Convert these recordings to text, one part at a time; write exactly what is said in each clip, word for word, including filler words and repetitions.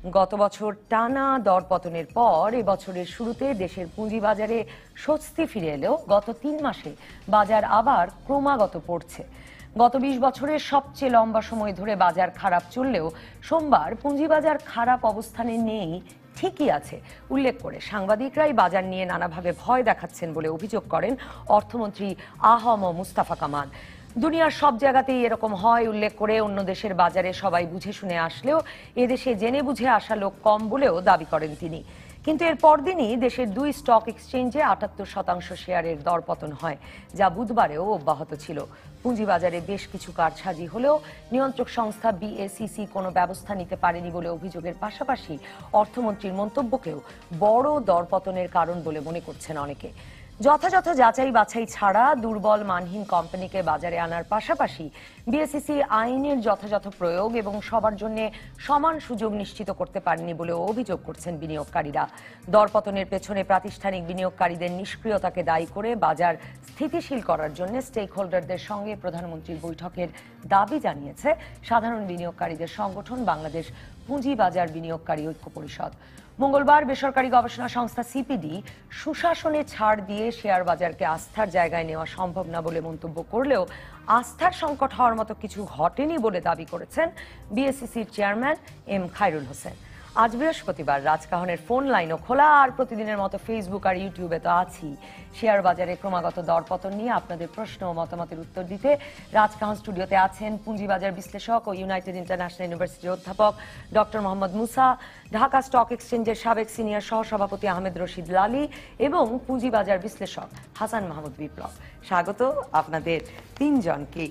গত বছর টানা দরপতনের পর এবছরের শুরুতে দেশের পুঁজিবাজারে স্বস্তি ফিরে এলেও গত তিন মাসে বাজার আবার ক্রমাগত পড়ছে। গত বিশ বছরের সবচেয়ে লম্বা সময় ধরে বাজার খারাপ চললেও সোমবার পুঁজিবাজার খারাপ অবস্থানে নেই, ঠিকই আছে উল্লেখ করে সাংবাদিকরাই বাজার নিয়ে নানাভাবে ভয় দেখাচ্ছেন বলে অভিযোগ করেন অর্থমন্ত্রী আ হ ম মুস্তাফা কামাল। দুনিয়ার সব জায়গাতেই এরকম হয় উল্লেখ করে অন্য দেশের বাজারে সবাই বুঝে শুনে আসলেও এদেশে জেনে বুঝে আসা লোক কম বলেও দাবি করেন তিনি। কিন্তু এর পরদিনই দেশের দুই স্টক এক্সচেঞ্জে আটাত্তর শতাংশ শেয়ারের দরপতন হয়, যা বুধবারেও অব্যাহত ছিল। পুঁজিবাজারে বেশ কিছু কারসাজি হলেও নিয়ন্ত্রক সংস্থা বি এ সি সি কোনো ব্যবস্থা নিতে পারেনি বলে অভিযোগের পাশাপাশি অর্থমন্ত্রীর মন্তব্যকেও বড় দরপতনের কারণ বলে মনে করছেন অনেকে। যথাযথ যাচাই বাছাই ছাড়া দুর্বল মানহীন কোম্পানিকে বাজারে আনার পাশাপাশি বি এ সি সি আইনের যথাযথ প্রয়োগ এবং সবার জন্য সমান সুযোগ নিশ্চিত করতে পারেনি বলেও অভিযোগ করছেন বিনিয়োগকারীরা। দরপতনের পেছনে প্রাতিষ্ঠানিক বিনিয়োগকারীদের নিষ্ক্রিয়তাকে দায়ী করে বাজার স্থিতিশীল করার জন্য স্টেক হোল্ডারদের সঙ্গে প্রধানমন্ত্রীর বৈঠকের দাবি জানিয়েছে সাধারণ বিনিয়োগকারীদের সংগঠন বাংলাদেশ পুঁজিবাজার বিনিয়োগকারী ঐক্য পরিষদ। মঙ্গলবার বেসরকারি গবেষণা সংস্থা সি পি ডি সুশাসনে ছাড় দিয়ে শেয়ার বাজারকে আস্থার জায়গায় নেওয়া সম্ভব না বলে মন্তব্য করলেও আস্থার সংকট হওয়ার মতো কিছু ঘটেনি বলে দাবি করেছেন বি এ সি সির চেয়ারম্যান এম খায়রুল হোসেন। আজ বৃহস্পতিবার রাজকাহনের ফোন লাইনও খোলা, আর প্রতিদিনের মতো ফেসবুক আর ইউটিউবে তো আছি। শেয়ার বাজারে ক্রমাগত দরপতন নিয়ে আপনাদের প্রশ্ন ও মতামতের উত্তর দিতে রাজকাহন স্টুডিওতে আছেন পুঁজিবাজার বিশ্লেষক ও ইউনাইটেড ইন্টারন্যাশনাল ইউনিভার্সিটির অধ্যাপক ডক্টর মোহাম্মদ মুসা, ঢাকা স্টক এক্সচেঞ্জের সাবেক সিনিয়র সহসভাপতি আহমেদ রশিদ লালী এবং পুঁজিবাজার বিশ্লেষক হাসান মাহমুদ বিপ্লব। স্বাগত আপনাদের তিনজনকে।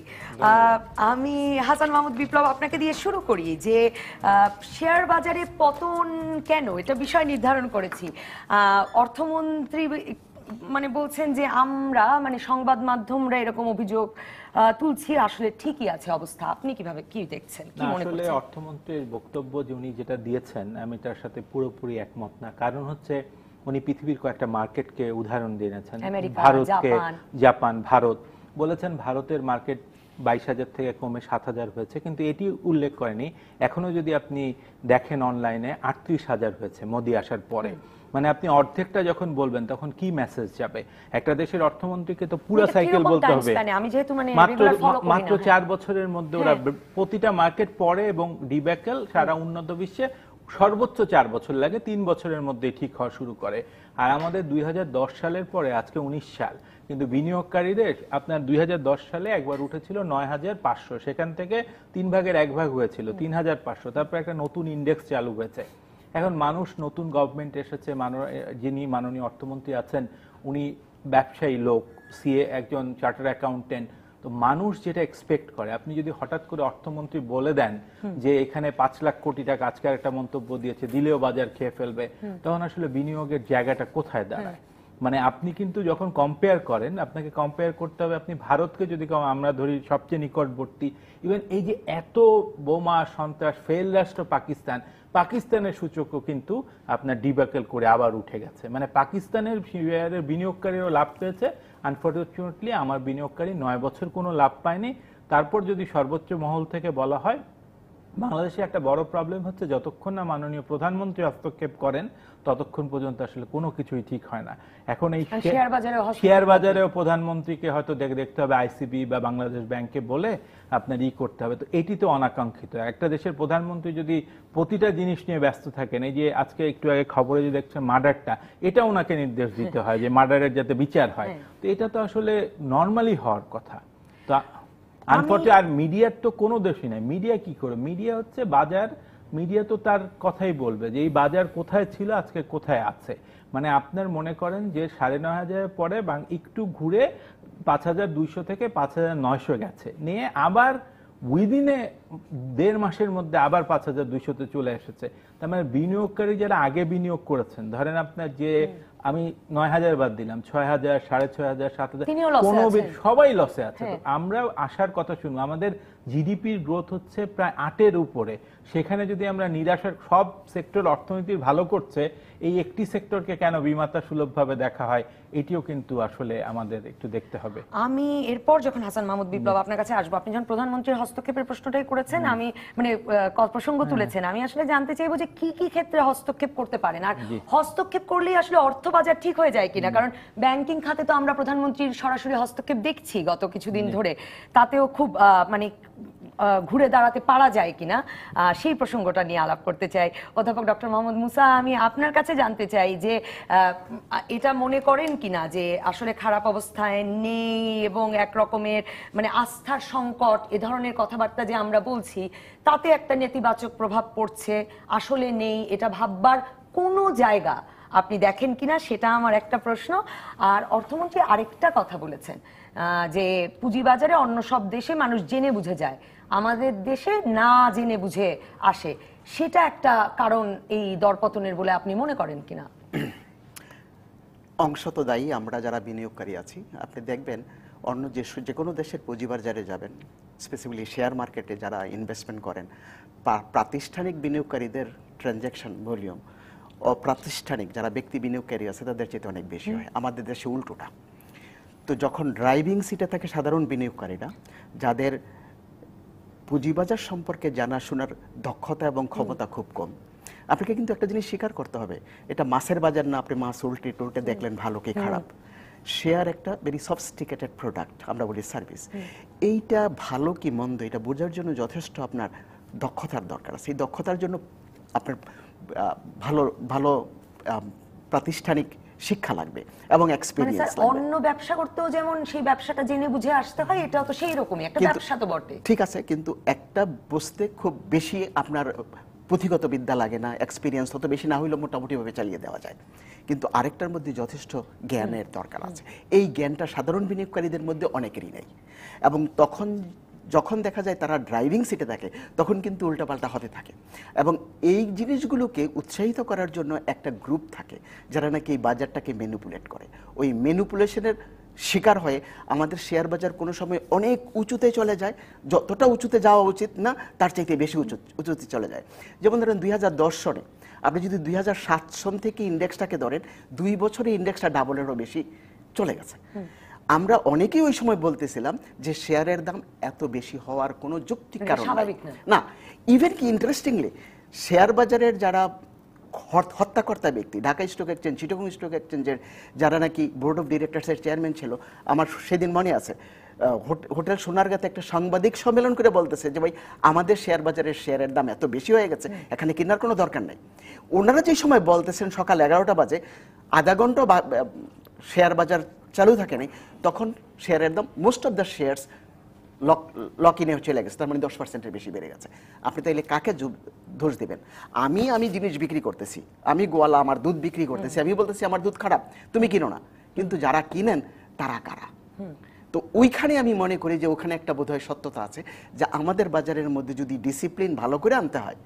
আমি হাসান মাহমুদ বিপ্লব আপনাকে দিয়ে শুরু করি যে শেয়ার বাজারে পতন কেন, এটা বিষয় নির্ধারণ করেছি। অর্থমন্ত্রী মানে বলছেন যে আমরা মানে সংবাদ মাধ্যমরা এরকম অভিযোগ তুলছি, আসলে ঠিকই আছে অবস্থা। আপনি কিভাবে কি দেখছেন, কি মনে করছেন? আসলে অর্থমন্ত্রীর বক্তব্য যে উনি যেটা দিয়েছেন আমি তার সাথে পুরোপুরি একমত না। কারণ হচ্ছে উনি পৃথিবীর কয়েকটা মার্কেটকে উদাহরণ দিয়েছেন, ভারতকে, জাপান, ভারত বলেছেন ভারতের মার্কেট বাইশ হাজার থেকে কমে সাত হাজার হয়েছে, কিন্তু এটি উল্লেখ করেনি এখনো যদি আপনি দেখেন অনলাইনে আটত্রিশ হাজার হয়েছে মোদি আসার পরে। মানে আপনি অর্ধেকটা যখন বলবেন তখন কি মেসেজ যাবে? একটা দেশের অর্থমন্ত্রীকে তো পুরো সাইকেল বলতে হবে। মাত্র চার বছরের মধ্যে ওরা প্রতিটা মার্কেট পড়ে এবং ডিব্যাকেল সারা উন্নত বিশ্বে সর্বোচ্চ চার বছর লাগে, তিন বছরের মধ্যে ঠিক হওয়া শুরু করে। আর আমাদের দুই হাজার দশ সালের পরে আজকে উনিশ সাল, কিন্তু বিনিয়োগকারীদের আপনার দুই হাজার দশ সালে একবার উঠেছিল নয় হাজার পাঁচশো, সেখান থেকে তিন ভাগের এক ভাগ হয়েছিল তিন হাজার পাঁচশো, তারপর একটা নতুন ইন্ডেক্স চালু হয়েছে। এখন মানুষ, নতুন গভর্নমেন্ট এসেছে, যিনি মাননীয় অর্থমন্ত্রী আছেন উনি ব্যবসায়ী লোক, সিএ একজন চার্টার অ্যাকাউন্টেন্ট। তো মানুষ যেটা এক্সপেক্ট করে, আপনি যদি হঠাৎ করে অর্থমন্ত্রী বলে দেন যে এখানে পাঁচ লাখ কোটি টাকা, আজকে একটা মন্তব্য দিয়েছে, দিলেও বাজার খেয়ে ফেলবে, তখন আসলে বিনিয়োগের জায়গাটা কোথায় দাঁড়ায়? মানে আপনি কিন্তু যখন কম্পেয়ার করেন, আপনাকে কম্পেয়ার করতে হবে আপনি ভারতকে যদি আমরা ধরি সবচেয়ে নিকটবর্তী, ইভেন এই যে এত বোমা সন্ত্রাস, ফেল রাষ্ট্র পাকিস্তান, পাকিস্তানের সূচকও কিন্তু আপনার ডিব্যাকেল করে আবার উঠে গেছে। মানে পাকিস্তানের শেয়ারের বিনিয়োগকারীরাও লাভ পেয়েছে, আনফরচুনেটলি আমার বিনিয়োগকারী নয় বছর কোনো লাভ পায়নি। তারপর যদি সর্বোচ্চ মহল থেকে বলা হয়, বাংলাদেশে একটা বড় প্রবলেম হচ্ছে যতক্ষণ না মাননীয় প্রধানমন্ত্রী হস্তক্ষেপ করেন ততক্ষণ পর্যন্ত আসলে কোনো কিছুই ঠিক হয় না। এখন এই শেয়ার বাজারেও প্রধানমন্ত্রীকে হয়তো দেখতে হবে আইসিবি বা বাংলাদেশ ব্যাংকে বলে আপনার ই করতে হবে। তো এটি তো অনাকাঙ্ক্ষিত। একটা দেশের প্রধানমন্ত্রী যদি প্রতিটা জিনিস নিয়ে ব্যস্ত থাকেন, এই যে আজকে একটু আগে খবরে যে দেখছেন মার্ডারটা, এটা ওনাকে নির্দেশ দিতে হয় যে মার্ডারের যাতে বিচার হয়। তো এটা তো আসলে নর্মালি হওয়ার কথা। তো আনফরচুনেটলি আর মিডিয়ার তো কোনো দোষই নাই। মিডিয়া কি করে? মিডিয়া হচ্ছে বাজার, মিডিয়া তো তার কথাই বলবে যে এই বাজার কোথায় ছিল আজকে কোথায় আছে। মানে আপনার মনে করেন যে সাড়ে নয় হাজারের পরে একটু ঘুরে পাঁচ হাজার দুইশো থেকে পাঁচ হাজার নয়শো গেছে, নিয়ে আবার উইদিনে দেড় মাসের মধ্যে আবার পাঁচ হাজার দুইশোতে চলে এসেছে। তার মানে বিনিয়োগকারী যারা আগে বিনিয়োগ করেছেন, ধরেন আপনার যে আমি নয় হাজার বাদ দিলাম, ছয় হাজার, সাড়ে ছয় হাজার, সাত হাজার, সবাই লসে আছে। আমরা আসার কথা শুনবো, আমাদের জিডিপির গ্রোথ হচ্ছে প্রায় আটের উপরে, সেখানে যদি আমরা নিরাশার, সব সেক্টর অর্থনীতির ভালো করছে, এই একটি সেক্টরকে কেন বিমাতা সুলভ ভাবে দেখা হয়, এটিও কিন্তু আসলে আমাদের একটু দেখতে হবে। আমি এরপর যখন হাসান মাহমুদ বিপ্লব আপনার কাছে আসবো, আপনি যখন প্রধানমন্ত্রীর হস্তক্ষেপের প্রশ্নটাই করে করেছেন, আমি মানে প্রসঙ্গ তুলেছেন, আমি আসলে জানতে চাইবো যে কি কি ক্ষেত্রে হস্তক্ষেপ করতে পারেন, আর হস্তক্ষেপ করলেই আসলে অর্থ বাজার ঠিক হয়ে যায় কিনা, কারণ ব্যাংকিং খাতে তো আমরা প্রধানমন্ত্রীর সরাসরি হস্তক্ষেপ দেখছি গত কিছুদিন ধরে, তাতেও খুব মানে ঘুরে দাঁড়াতে পারা যায় কিনা সেই প্রসঙ্গটা নিয়ে আলাপ করতে চাই। অধ্যাপক ডক্টর মোহাম্মদ মুসা, আমি আপনার কাছে জানতে চাই যে এটা মনে করেন কিনা যে আসলে খারাপ অবস্থায় নেই এবং এক রকমের মানে আস্থার সংকট, এ ধরনের কথাবার্তা যে আমরা বলছি তাতে একটা নেতিবাচক প্রভাব পড়ছে, আসলে নেই, এটা ভাববার কোনো জায়গা আপনি দেখেন কিনা, সেটা আমার একটা প্রশ্ন। আর অর্থমন্ত্রী আরেকটা কথা বলেছেন যে পুঁজিবাজারে অন্য সব দেশে মানুষ জেনে বুঝে যায়, আমাদের দেশে না জেনে বুঝে আসে, সেটা একটা কারণ এই দরপতনের বলে আপনি মনে করেন কিনা? অংশ তো দায়ী আমরা যারা বিনিয়োগকারী আছি। আপনি দেখবেন অন্য যে যে কোনো দেশের পুঁজিবাজারে যাবেন, স্পেসিফিকলি শেয়ার মার্কেটে যারা ইনভেস্টমেন্ট করেন, প্রাতিষ্ঠানিক বিনিয়োগকারীদের ট্রানজ্যাকশন ভলিউম অপ্রাতিষ্ঠানিক যারা ব্যক্তি বিনিয়োগকারী আছে তাদের চেয়ে অনেক বেশি হয়। আমাদের দেশে উল্টোটা। তো যখন ড্রাইভিং সিটে থাকে সাধারণ বিনিয়োগকারীরা, যাদের পুঁজিবাজার সম্পর্কে জানাশোনার দক্ষতা এবং ক্ষমতা খুব কম, আপনাকে কিন্তু একটা জিনিস স্বীকার করতে হবে, এটা মাছের বাজার না, আপনি মাছ উল্টে টুলটে দেখলেন ভালো কি খারাপ। শেয়ার একটা ভেরি সফিস্টিকেটেড প্রোডাক্ট, আমরা বলি সার্ভিস। এইটা ভালো কি মন্দ এটা বোঝার জন্য যথেষ্ট আপনার দক্ষতার দরকার আছে। এই দক্ষতার জন্য আপনার ভালো ভালো প্রাতিষ্ঠানিক শিক্ষা লাগবে এবং এক্সপেরিয়েন্স লাগবে। অন্য ব্যবসা করতেও যেমন সেই ব্যবসাটা জেনে বুঝে আসতে হয়, এটাও তো সেই রকমই একটা ব্যবসা তো বটে। ঠিক আছে, কিন্তু একটা বুঝতে খুব বেশি আপনার পুঁথিগত বিদ্যা লাগে না, এক্সপিরিয়েন্স তত বেশি না হইলেও মোটামুটিভাবে চালিয়ে দেওয়া যায়। কিন্তু আরেকটার মধ্যে যথেষ্ট জ্ঞানের দরকার আছে। এই জ্ঞানটা সাধারণ বিনিয়োগকারীদের মধ্যে অনেকেরই নেই, এবং তখন যখন দেখা যায় তারা ড্রাইভিং সিটে থাকে তখন কিন্তু উল্টাপাল্টা হতে থাকে। এবং এই জিনিসগুলোকে উৎসাহিত করার জন্য একটা গ্রুপ থাকে যারা নাকি এই বাজারটাকে ম্যানিপুলেট করে। ওই ম্যানিপুলেশনের শিকার হয়ে আমাদের শেয়ার বাজার কোনো সময় অনেক উঁচুতে চলে যায়, যতটা উঁচুতে যাওয়া উচিত না তার চাইতে বেশি উঁচু উঁচুতে চলে যায়। যেমন ধরেন দুই হাজার দশ সনে আপনি যদি দুই হাজার সাত সন থেকে ইন্ডেক্সটাকে ধরেন, দুই বছরে ইন্ডেক্সটা ডাবলেরও বেশি চলে গেছে। আমরা অনেকেই ওই সময় বলতেছিলাম যে শেয়ারের দাম এত বেশি হওয়ার কোনো যৌক্তিক কারণ না। ইভেন কি ইন্টারেস্টিংলি শেয়ার বাজারের যারা হত্যাকর্তা ব্যক্তি, Dhaka stock exchange, Chittagong stock এক্সচেঞ্জের যারা নাকি বোর্ড অফ ডিরেক্টরসের চেয়ারম্যান ছিল, আমার সেদিন মনে আছে হোটেল সোনারগাঁতে একটা সাংবাদিক সম্মেলন করে বলতেছে যে ভাই আমাদের শেয়ার বাজারের শেয়ারের দাম এত বেশি হয়ে গেছে, এখানে কেনার কোনো দরকার নেই। ওনারা যে সময় বলতেছেন সকাল এগারোটা বাজে, আধা ঘন্টা শেয়ার বাজার চালু থাকে নাই, তখন শেয়ারের দাম most of the shares lock lock ইনে চলে গেছে, তার মানে দশ পার্সেন্টের বেশি বেড়ে গেছে। আপনি তাইলে কাকে দোষ দেবেন? আমি আমি জিনিস বিক্রি করতেছি, আমি গোয়ালা, আমার দুধ বিক্রি করতেছি, আমি বলতেছি আমার দুধ খারাপ, তুমি কিনো না, কিন্তু যারা কিনেন তারা কারা? তো ওইখানে আমি মনে করি যে ওখানে একটা বোধহয় সত্যতা আছে যে আমাদের বাজারের মধ্যে যদি ডিসিপ্লিন ভালো করে আনতে হয়,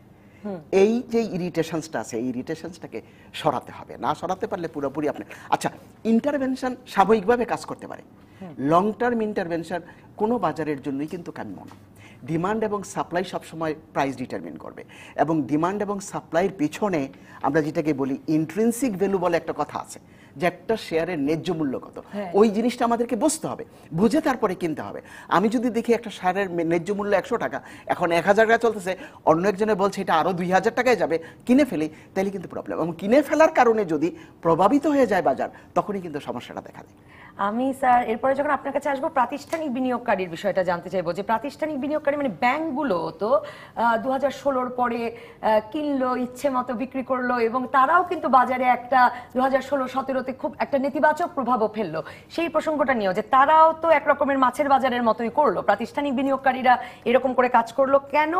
এই যে ইরিটেশনসটা আছে এই ইরিটেশনসটাকে সরাতে হবে। না সরাতে পারলে পুরোপুরি আপনি আচ্ছা ইন্টারভেনশন সাময়িকভাবে কাজ করতে পারে, লং টার্ম ইন্টারভেনশন কোনো বাজারের জন্যই কিন্তু কাম্য না। ডিমান্ড এবং সাপ্লাই সবসময় প্রাইস ডিটারমিন করবে, এবং ডিমান্ড এবং সাপ্লাইয়ের পিছনে আমরা যেটাকে বলি ইন্ট্রিনসিক ভ্যালু বলে একটা কথা আছে, যে একটা শেয়ারের ন্যায্য মূল্য কত, ওই জিনিসটা আমাদেরকে বুঝতে হবে, বুঝে তারপরে কিনতে হবে। আমি যদি দেখি একটা শেয়ারের ন্যায্য মূল্য একশো টাকা, এখন এক হাজার টাকা চলতেছে, অন্য একজনে বলছে এটা আরো দুই হাজার টাকায় যাবে, কিনে ফেলি, তাহলে কিন্তু প্রবলেম। এবং কিনে ফেলার কারণে যদি প্রভাবিত হয়ে যায় বাজার, তখনই কিন্তু সমস্যাটা দেখা দেয়। আমি স্যার এরপরে যখন আপনার কাছে আসবো প্রাতিষ্ঠানিক বিনিয়োগকারীর বিষয়টা জানতে চাইবো, যে প্রাতিষ্ঠানিক বিনিয়োগকারী মানে ব্যাংকগুলো তো দু হাজার ষোলোর পরে কিনলো, ইচ্ছে মতো বিক্রি করলো, এবং তারাও কিন্তু বাজারে একটা দু হাজার ষোলো সতেরোতে খুব একটা নেতিবাচক প্রভাবও ফেললো। সেই প্রসঙ্গটা নিয়েও যে তারাও তো একরকমের মাছের বাজারের মতোই করলো, প্রাতিষ্ঠানিক বিনিয়োগকারীরা এরকম করে কাজ করলো কেন?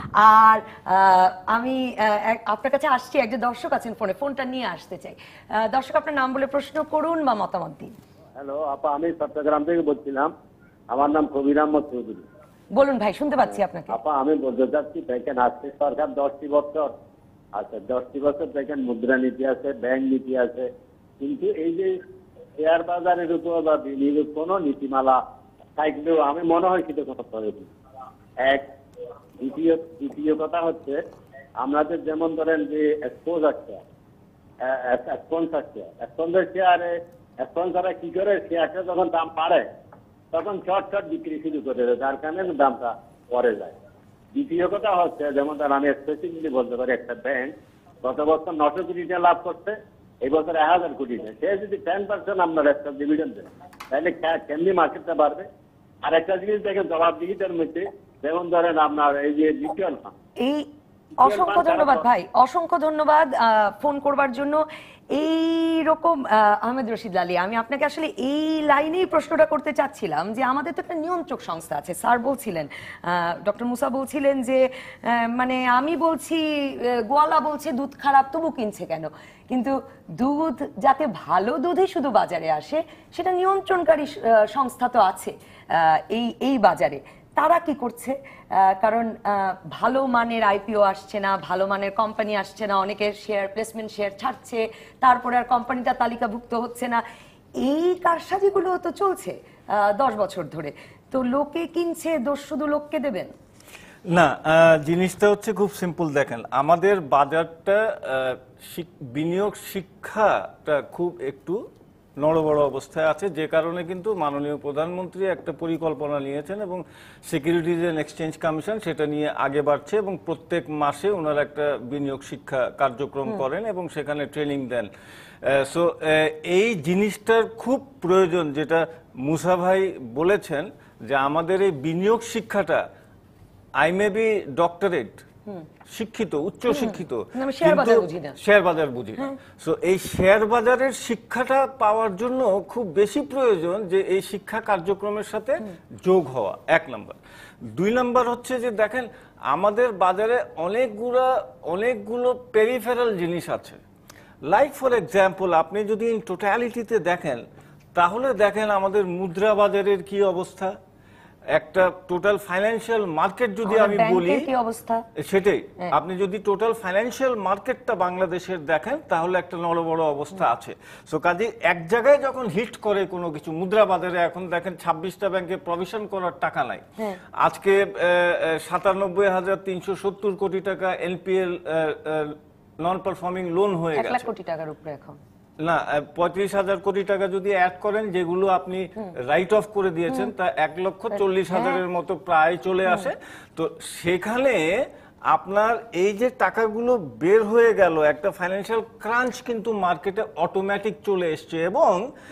আর আমি আপনার কাছে আসছি, একজন দর্শক আছেন ফোনে, ফোনটা নিয়ে আসতে চাই। দর্শক আপনার নাম বলে প্রশ্ন করুন বা মতামত দিন। হ্যালো আপা, আমি চট্টগ্রাম থেকে বলছিলাম, আমার নাম কবির আহমদ চৌধুরী। বলুন ভাই, শুনতে পাচ্ছি আপনাকে। আপা আমি বলতে চাচ্ছি, দেখেন আজকে সরকার দশটি বছর আচ্ছা দশটি বছর দেখেন মুদ্রা নীতি আছে, ব্যাংক নীতি আছে, কিন্তু এই যে শেয়ার বাজারের উপর বা বিনিয়োগের কোনো নীতিমালা থাকলেও আমি মনে হয় সেটা কোনো প্রয়োজন এক। দ্বিতীয় দ্বিতীয় কথা হচ্ছে আমাদের যেমন ধরেন যে এক্সপোজ আছে, স্পন্সর শেয়ার, স্পন্সর শেয়ারে স্পন্সররা কি করে, শেয়ারটা যখন দাম বাড়ে তখন শর্ট শর্ট বিক্রি শুরু করে দেয়, যার কারণে দামটা পরে যায়। দ্বিতীয় কথা হচ্ছে, যেমন ধর আমি স্পেসিফিকলি বলতে পারি, একটা ব্যাংক গত বছর নশো কোটি টাকা লাভ করছে, এই বছর এক হাজার কোটি টাকা। সে যদি টেন পার্সেন্ট আপনার একটা ডিভিডেন্ড দেয়, তাহলে কেমনি মার্কেটটা বাড়বে? আর একটা জিনিস দেখেন জবাবদিহিতার মধ্যে, যেমন ধরেন আপনার এই যে মিউচুয়াল ফান্ড। এই অসংখ্য ধন্যবাদ ভাই, অসংখ্য ধন্যবাদ ফোন করবার জন্য। এই রকম আহমেদ রশিদ লালী, আমি আপনাকে আসলে এই লাইনেই প্রশ্নটা করতে চাচ্ছিলাম যে আমাদের তো একটা নিয়ন্ত্রক সংস্থা আছে। স্যার বলছিলেন, ডক্টর মুসা বলছিলেন যে মানে আমি বলছি গোয়ালা বলছে দুধ খারাপ, তবু কিনছে কেন? কিন্তু দুধ যাতে ভালো দুধই শুধু বাজারে আসে, সেটা নিয়ন্ত্রণকারী সংস্থা তো আছে এই এই বাজারে। তারা কি করছে? কারণ ভালো মানের আইপিও আসছে না, ভালো মানের কোম্পানি আসছে না, অনেকের শেয়ার প্লেসমেন্ট শেয়ার ছাড়ছে, তারপরে আর কোম্পানিটা তালিকাভুক্ত হচ্ছে না। এই কারসাজিগুলো তো চলছে দশ বছর ধরে। তো লোকে কিনছে, দোষ শুধু লোককে দেবেন না। জিনিসটা হচ্ছে খুব সিম্পল। দেখেন, আমাদের বাজারটা বিনিয়োগ শিক্ষাটা খুব একটু নড়বড় অবস্থায় আছে, যে কারণে কিন্তু মাননীয় প্রধানমন্ত্রী একটা পরিকল্পনা নিয়েছেন এবং সিকিউরিটিজ অ্যান্ড এক্সচেঞ্জ কমিশন সেটা নিয়ে আগে বাড়ছে এবং প্রত্যেক মাসে ওনারা একটা বিনিয়োগ শিক্ষা কার্যক্রম করেন এবং সেখানে ট্রেনিং দেন। সো এই জিনিসটার খুব প্রয়োজন, যেটা মুসা ভাই বলেছেন যে আমাদের এই বিনিয়োগ শিক্ষাটা, আই মে বি ডক্টরেট শিক্ষিত, উচ্চ শিক্ষিত, শেয়ার বাজার বুঝি না। সো এই শেয়ার বাজারের শিক্ষাটা পাওয়ার জন্য খুব বেশি প্রয়োজন যে এই শিক্ষা কার্যক্রমের সাথে যোগ হওয়া, এক নম্বর। দুই নম্বর হচ্ছে যে দেখেন, আমাদের বাজারে অনেকগুলো অনেকগুলো পেরিফেরাল জিনিস আছে। লাইক ফর এক্সাম্পল, আপনি যদি ইন টোটালিটিতে দেখেন, তাহলে দেখেন আমাদের মুদ্রা বাজারের কি অবস্থা, একটা টোটাল ফাইন্যান্সিয়াল মার্কেট যদি আমি বলি সেটাই, আপনি যদি টোটাল ফাইন্যান্সিয়াল মার্কেটটা বাংলাদেশের দেখেন, তাহলে একটা নড়বড় অবস্থা আছে। সো কাজে এক জায়গায় যখন হিট করে কোনো কিছু, মুদ্রা বাজারে এখন দেখেন ছাব্বিশটা ব্যাংকে প্রভিশন করার টাকা নাই। আজকে সাতানব্বই হাজার তিনশো সত্তর কোটি টাকা এনপিএল নন পারফর্মিং লোন হয়ে গেছে, এক লাখ কোটি টাকার উপরে এখন না, পঁয়ত্রিশ হাজার কোটি টাকা যদি অ্যাড করেন, যেগুলো আপনি রাইট অফ করে দিয়েছেন, তা এক লক্ষ চল্লিশ হাজারের মতো প্রায় চলে আসে। তো সেখানে আপনার এই যে টাকাগুলো বের হয়ে গেল, একটা ফাইন্যান্সিয়াল ক্রাঞ্চ কিন্তু মার্কেটে অটোমেটিক চলে এসছে। এবং